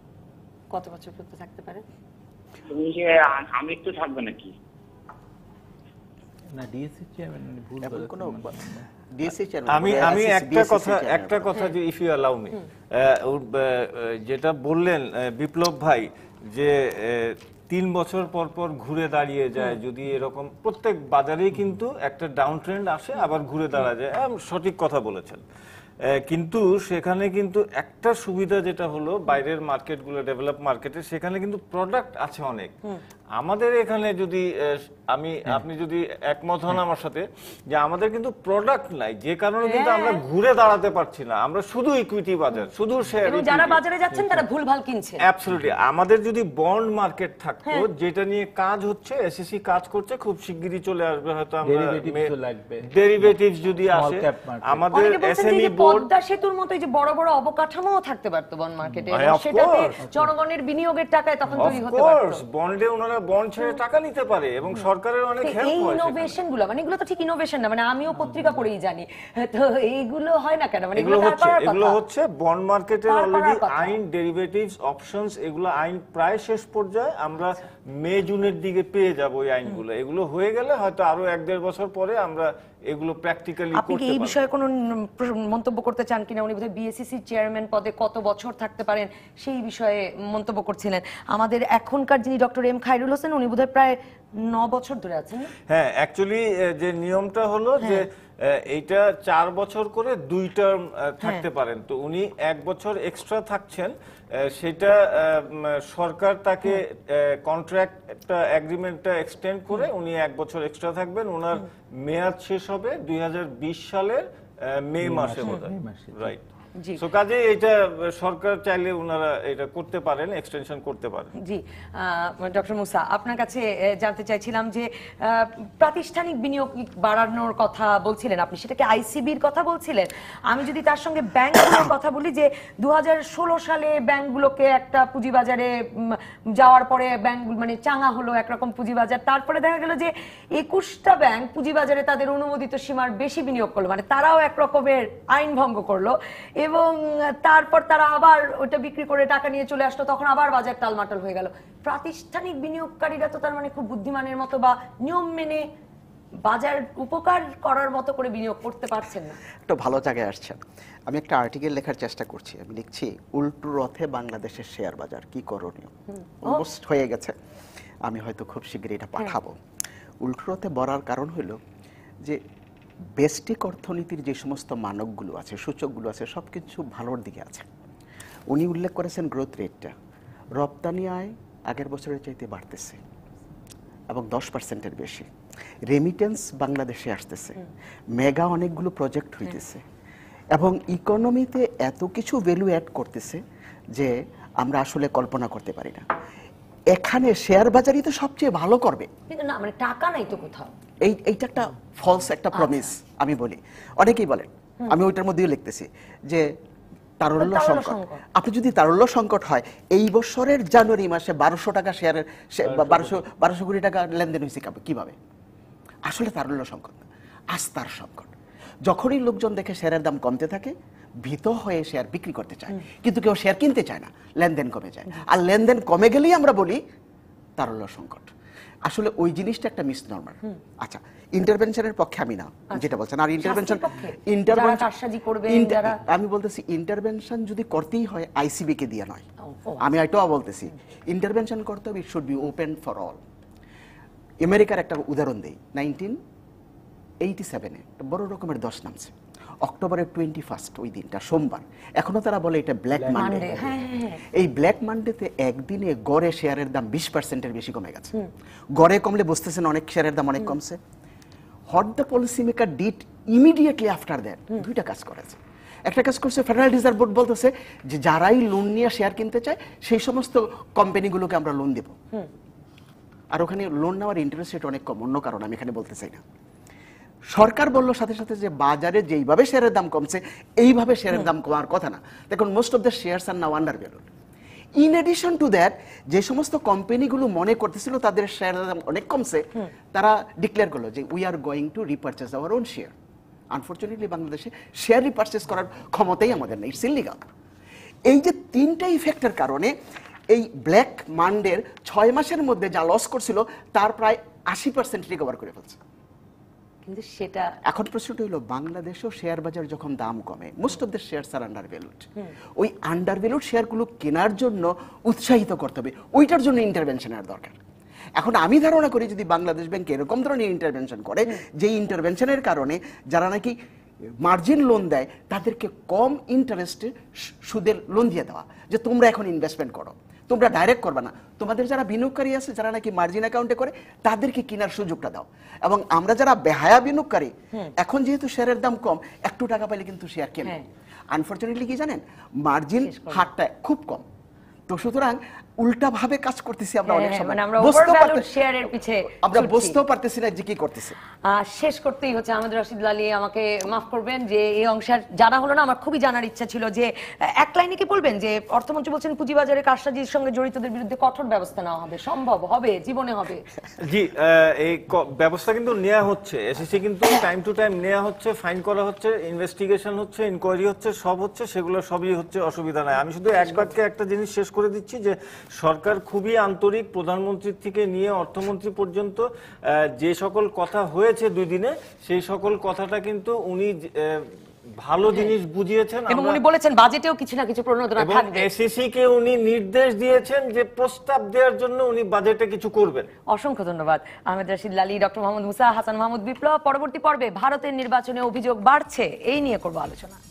কত বছর পর্যন্ত থাকতে পারে? তুমি যে আমৃত্যু থাকবে নাকি? না, ডিএসসি চেয়ারম্যান মানে ভুল বলে কোনো ডিএসসি চেয়ারম্যান। আমি আমি একটা কথা একটা কথা যে ইফ ইউ অ্যালাউ মি, যেটা বললেন বিপ্লব ভাই, যে তিন বছর পর পর ঘুরে দাঁড়িয়ে যায়, যদি এরকম প্রত্যেক বাজারেই কিন্তু একটা ডাউন ট্রেন্ড আসে আবার ঘুরে দাঁড়া যায়, সঠিক কথা বলেছেন। কিন্তু সেখানে কিন্তু একটা সুবিধা যেটা হলো, বাইরের মার্কেটগুলো ডেভেলপ মার্কেটে সেখানে কিন্তু প্রোডাক্ট আছে অনেক। আমাদের এখানে যদি আমি আপনি যদি একমত হন আমার সাথে, যে আমাদের কিন্তু প্রোডাক্ট নাই, যে কারণে কিন্তু আমরা ঘুরে দাঁড়াতে পারছি না। আমরা শুধু ইকুইটি বাজার, শুধু শেয়ার, এবং যারা বাজারে যাচ্ছেন তারা ভুলভাল কিনছেন। অ্যাবসলিউটলি। আমাদের যদি বন্ড মার্কেট থাকতো, যেটা নিয়ে কাজ হচ্ছে, এসএসসি কাজ করছে, খুব শিগগিরই চলে আসবে হয়তো আমরা ডেরিভেটিভস যদি আসে, আমাদের এসএমই পদ্মা সেতুর মতো যে বড় বড় অবকাঠামোও থাকতে পারতো বন্ড মার্কেটে, সেটাতে জনগণের বিনিয়োগের টাকায় তখন তৈরি হতে পারতো। বন্ডে ওনারা বন্ড ছেড়ে টাকা নিতে পারে এবং সরকারের অনেক হেল্প হয়। এই ইনোভেশন গুলো, মানে এগুলো তো ঠিক ইনোভেশন না, মানে আমিও পত্রিকা পড়েই জানি, তো এইগুলো হয় না কেন? মানে এগুলো হচ্ছে এগুলো হচ্ছে বন্ড মার্কেটের অলরেডি আইন, ডেরিভেটিভস, অপশনস, এগুলো আইন প্রায় শেষ পর্যায়ে, আমরা মে জুনের দিকে পেয়ে যাব ওই আইনগুলো। এগুলো হয়ে গেলে হয়তো আরো এক দেড় বছর পরে আমরা এগুলো প্র্যাকটিক্যালি করতে পারব। আপনি কি এই বিষয়ে কোনো মন্তব্য করতে চান কিনা? উনি বোধহয় বিএসসিসি চেয়ারম্যান পদে কত বছর থাকতে পারেন সেই বিষয়ে মন্তব্য করছিলেন। আমাদের এখনকার যিনি ডক্টর এম খায়রুল হোসেন, উনি বোধহয় প্রায় ন বছর ধরে আছেন। হ্যাঁ, অ্যাকচুয়ালি যে নিয়মটা হলো যে এইটা চার বছর করে দুই টার্ম থাকতে পারেন, তো উনি এক বছর এক্সট্রা থাকছেন। সেটা সরকার তাকে কন্ট্রাক্টটা এগ্রিমেন্টটা এক্সটেন্ড করে উনি এক বছর এক্সট্রা থাকবেন। ওনার মেয়াদ শেষ হবে দুই হাজার বিশ সালের মে মাসে বোধহয়, রাইট? সো কাজে এটা সরকার চাইলে ওনারা এটা করতে পারেন, এক্সটেনশন করতে পারেন। জি, ডক্টর মুসা, আপনার কাছে জানতে চাইছিলাম যে প্রাতিষ্ঠানিক বিনিয়োগ বাড়ানোর কথা বলছিলেন আপনি, সেটাকে আইসিবির কথা বলছিলেন। আমি যদি তার সঙ্গে ব্যাংকগুলোর কথা বলি, যে দু হাজার ষোলো সালে ব্যাংকগুলোকে একটা পুঁজিবাজারে যাওয়ার পরে ব্যাংক মানে চাঙা হলো একরকম পুঁজিবাজার, তারপরে দেখা গেল যে একুশটা ব্যাংক পুঁজিবাজারে তাদের অনুমোদিত সীমার বেশি বিনিয়োগ করলো, মানে তারাও এক রকমের আইন ভঙ্গ করলো, এবং তারপর তারা আবার ওটা বিক্রি করে টাকা নিয়ে চলে আসলো, তখন আবার বাজার টালমাটাল হয়ে গেল। প্রাতিষ্ঠানিক বিনিয়োগকারীরা তো তার মানে খুব বুদ্ধিমানের মতো বা নিয়ম মেনে বাজার উপকার করার মতো করে বিনিয়োগ করতে পারছেন না। একটা ভালো জায়গায় আসছেন। আমি একটা আর্টিকেল লেখার চেষ্টা করছি। আমি লিখছি উল্টো রথে বাংলাদেশের শেয়ার বাজার, কি করণীয়। অলমোস্ট হয়ে গেছে, আমি হয়তো খুব শীঘ্রই এটা পাঠাবো। উল্টো রথে বলার কারণ হলো যে বেস্টিক অর্থনীতির যে সমস্ত মানকগুলো আছে, সূচকগুলো আছে, সব কিছু ভালোর দিকে আছে। উনি উল্লেখ করেছেন গ্রোথ রেটটা, রপ্তানি আয় আগের বছরের চাইতে বাড়তেছে এবং দশ পার্সেন্টের বেশি। রেমিটেন্স বাংলাদেশে আসতেছে, মেগা অনেকগুলো প্রজেক্ট হইতেছে এবং ইকোনমিতে এত কিছু ভ্যালু অ্যাড করতেছে যে আমরা আসলে কল্পনা করতে পারি না। এখানে শেয়ার বাজারই তো সবচেয়ে ভালো করবে, কিন্তু না মানে টাকা নাই তো কোথাও। এই এইটা একটা ফলস একটা প্রমিস আমি বলি। অনেকেই বলেন, আমি ওইটার মধ্যেই লিখতেছি যে তারল্য সংকট। আপনি যদি তারল্য সংকট হয়, এই বছরের জানুয়ারি মাসে বারোশো টাকা শেয়ারের বারোশো বারোশো কোটি টাকা লেনদেন হয়েছে কিভাবে? আসলে তারল্য সংকট না, আস্থার সংকট। যখনই লোকজন দেখে শেয়ারের দাম কমতে থাকে, ভীত হয়ে শেয়ার বিক্রি করতে চায়, কিন্তু কেউ শেয়ার কিনতে চায় না, লেনদেন কমে যায়। আর লেনদেন কমে গেলেই আমরা বলি তারল্য সংকট। আসলে ওই জিনিসটা একটা মিসনর্মাল। আচ্ছা, ইন্টারভেনশনের পক্ষে আমি না যেটা বলছেন। আর ইন্টারভেনশন আমি বলতেছি ইন্টারভেনশন যদি করতেই হয় আইসিবি কে দিয়ে নয়, আমি এটাও বলতেছি ইন্টারভেনশন করতে হবে, it should be open for all. আমেরিকার একটা উদাহরণ দেই, নাইনটিন এইটি সেভেনে বড় রকমের দশ নামছে, অক্টোবরের টোয়েন্টি ফার্স্ট ওই দিনটা সোমবার, এখনো তারা বলে এটা ব্ল্যাক মানডে। এই ব্ল্যাক মানডেতে একদিনে গড়ে শেয়ারের দাম বিশ পার্সেন্টের বেশি কমে গেছে। গড়ে কমলে বুঝতেছেন অনেক শেয়ারের দাম অনেক কমছে। What the policy maker did immediately after that, দুইটা কাজ করেছে। একটা কাজ করছে, ফেডারেল রিজার্ভ বোর্ড বলতেছে যে যারাই লোন নিয়ে শেয়ার কিনতে চায় সেই সমস্ত কোম্পানিগুলোকে আমরা লোন দেব। আর ওখানে লোন নেওয়ার ইন্টারেস্ট রেট অনেক কম, অন্য কারণ আমি এখানে বলতে চাই না। সরকার বলল সাথে সাথে যে বাজারে যেইভাবে শেয়ারের দাম কমছে এইভাবে শেয়ারের দাম কমার কথা না। দেখুন, most of the shares are now undervalued. In addition to that, যে সমস্ত কোম্পানিগুলো মনে করতেছিল তাদের শেয়ারের দাম অনেক কমছে, তারা ডিক্লেয়ার করলো যে we are going to repurchase our own share. Unfortunately বাংলাদেশে শেয়ার রিপারচেজ করার ক্ষমতাই আমাদের নেই, ইটস ইলিগাল। এই যে তিনটা ইফেক্টের কারণে এই ব্ল্যাক মানডের ছয় মাসের মধ্যে যা লস করছিল তার প্রায় আশি পার্সেন্ট রিকভার করে ফেলছে। কিন্তু সেটা এখন প্রশ্নটা হলো, বাংলাদেশেও শেয়ার বাজার যখন দাম কমে, most of the shares are undervalued, ওই আন্ডার ভ্যালুড শেয়ারগুলো কেনার জন্য উৎসাহিত করতে হবে, ওইটার জন্য ইন্টারভেনশনের দরকার। এখন আমি ধারণা করি যদি বাংলাদেশ ব্যাংক এরকম ধরনের ইন্টারভেনশন করে, যে ইন্টারভেনশনের কারণে যারা নাকি মার্জিন লোন দেয় তাদেরকে কম ইন্টারেস্টে সুদের লোন দিয়ে দেওয়া, যে তোমরা এখন ইনভেস্টমেন্ট করো, তোমরা ডাইরেক্ট করবে না, তোমাদের যারা বিনিয়োগকারী আছে যারা নাকি মার্জিন অ্যাকাউন্টে করে তাদেরকে কেনার সুযোগটা দাও। এবং আমরা যারা বেহায়া বিনিয়োগকারী, এখন যেহেতু শেয়ারের দাম কম, একটু টাকা পাইলে কিন্তু শেয়ার কেনে। আনফরচুনেটলি কি জানেন, মার্জিন হারটা খুব কম। তো সুতরাং উল্টা ভাবে কাজ করতেছি আমরা, অনেক সময় আমরা বুঝতেও পারতেছি না যে কি করতেছি। শেষ করতেই হচ্ছে আমাদের রশিদ লালী, আমাকে মাফ করবেন যে এই অংশের জানা হলো না, আমার খুবই জানার ইচ্ছা ছিল যে এক লাইনে কি বলবেন যে অর্থমন্ত্রী বলছেন পুঁজিবাজারে কারসাজির সঙ্গে জড়িতদের বিরুদ্ধে কঠোর ব্যবস্থা নেওয়া হবে, সম্ভব হবে, জীবনে হবে? জি, এই ব্যবস্থা কিন্তু নেওয়া হচ্ছে, এসএসসি কিন্তু টাইম টু টাইম নেওয়া হচ্ছে, ফাইন করা হচ্ছে, ইনভেস্টিগেশন হচ্ছে, ইনকোয়ারি হচ্ছে, সব হচ্ছে, সেগুলো সবই হচ্ছে, অসুবিধা নাই। আমি শুধু এক বাক্যে একটা জিনিস শেষ করে দিচ্ছি যে সরকার খুবই আন্তরিক, প্রধানমন্ত্রী থেকে নিয়ে অর্থমন্ত্রী পর্যন্ত যে সকল কথা হয়েছে দুই দিনে, সেই সকল কথাটা কিন্তু উনি ভালো জিনিস বুঝিয়েছেন এবং উনি বলেছেন বাজেটেও কিছু না কিছু প্রণোদনা থাকবে। এসিসি কে উনি নির্দেশ দিয়েছেন যে প্রস্তাব দেওয়ার জন্য উনি বাজেটে কিছু করবেন। অসংখ্য ধন্যবাদ আহমেদ রশিদ লালী, ডক্টর মোহাম্মদ মুসা, হাসান মাহমুদ বিপ্লব। পরবর্তী পর্বে ভারতের নির্বাচনে অভিযোগ বাড়ছে, এই নিয়ে করব আলোচনা।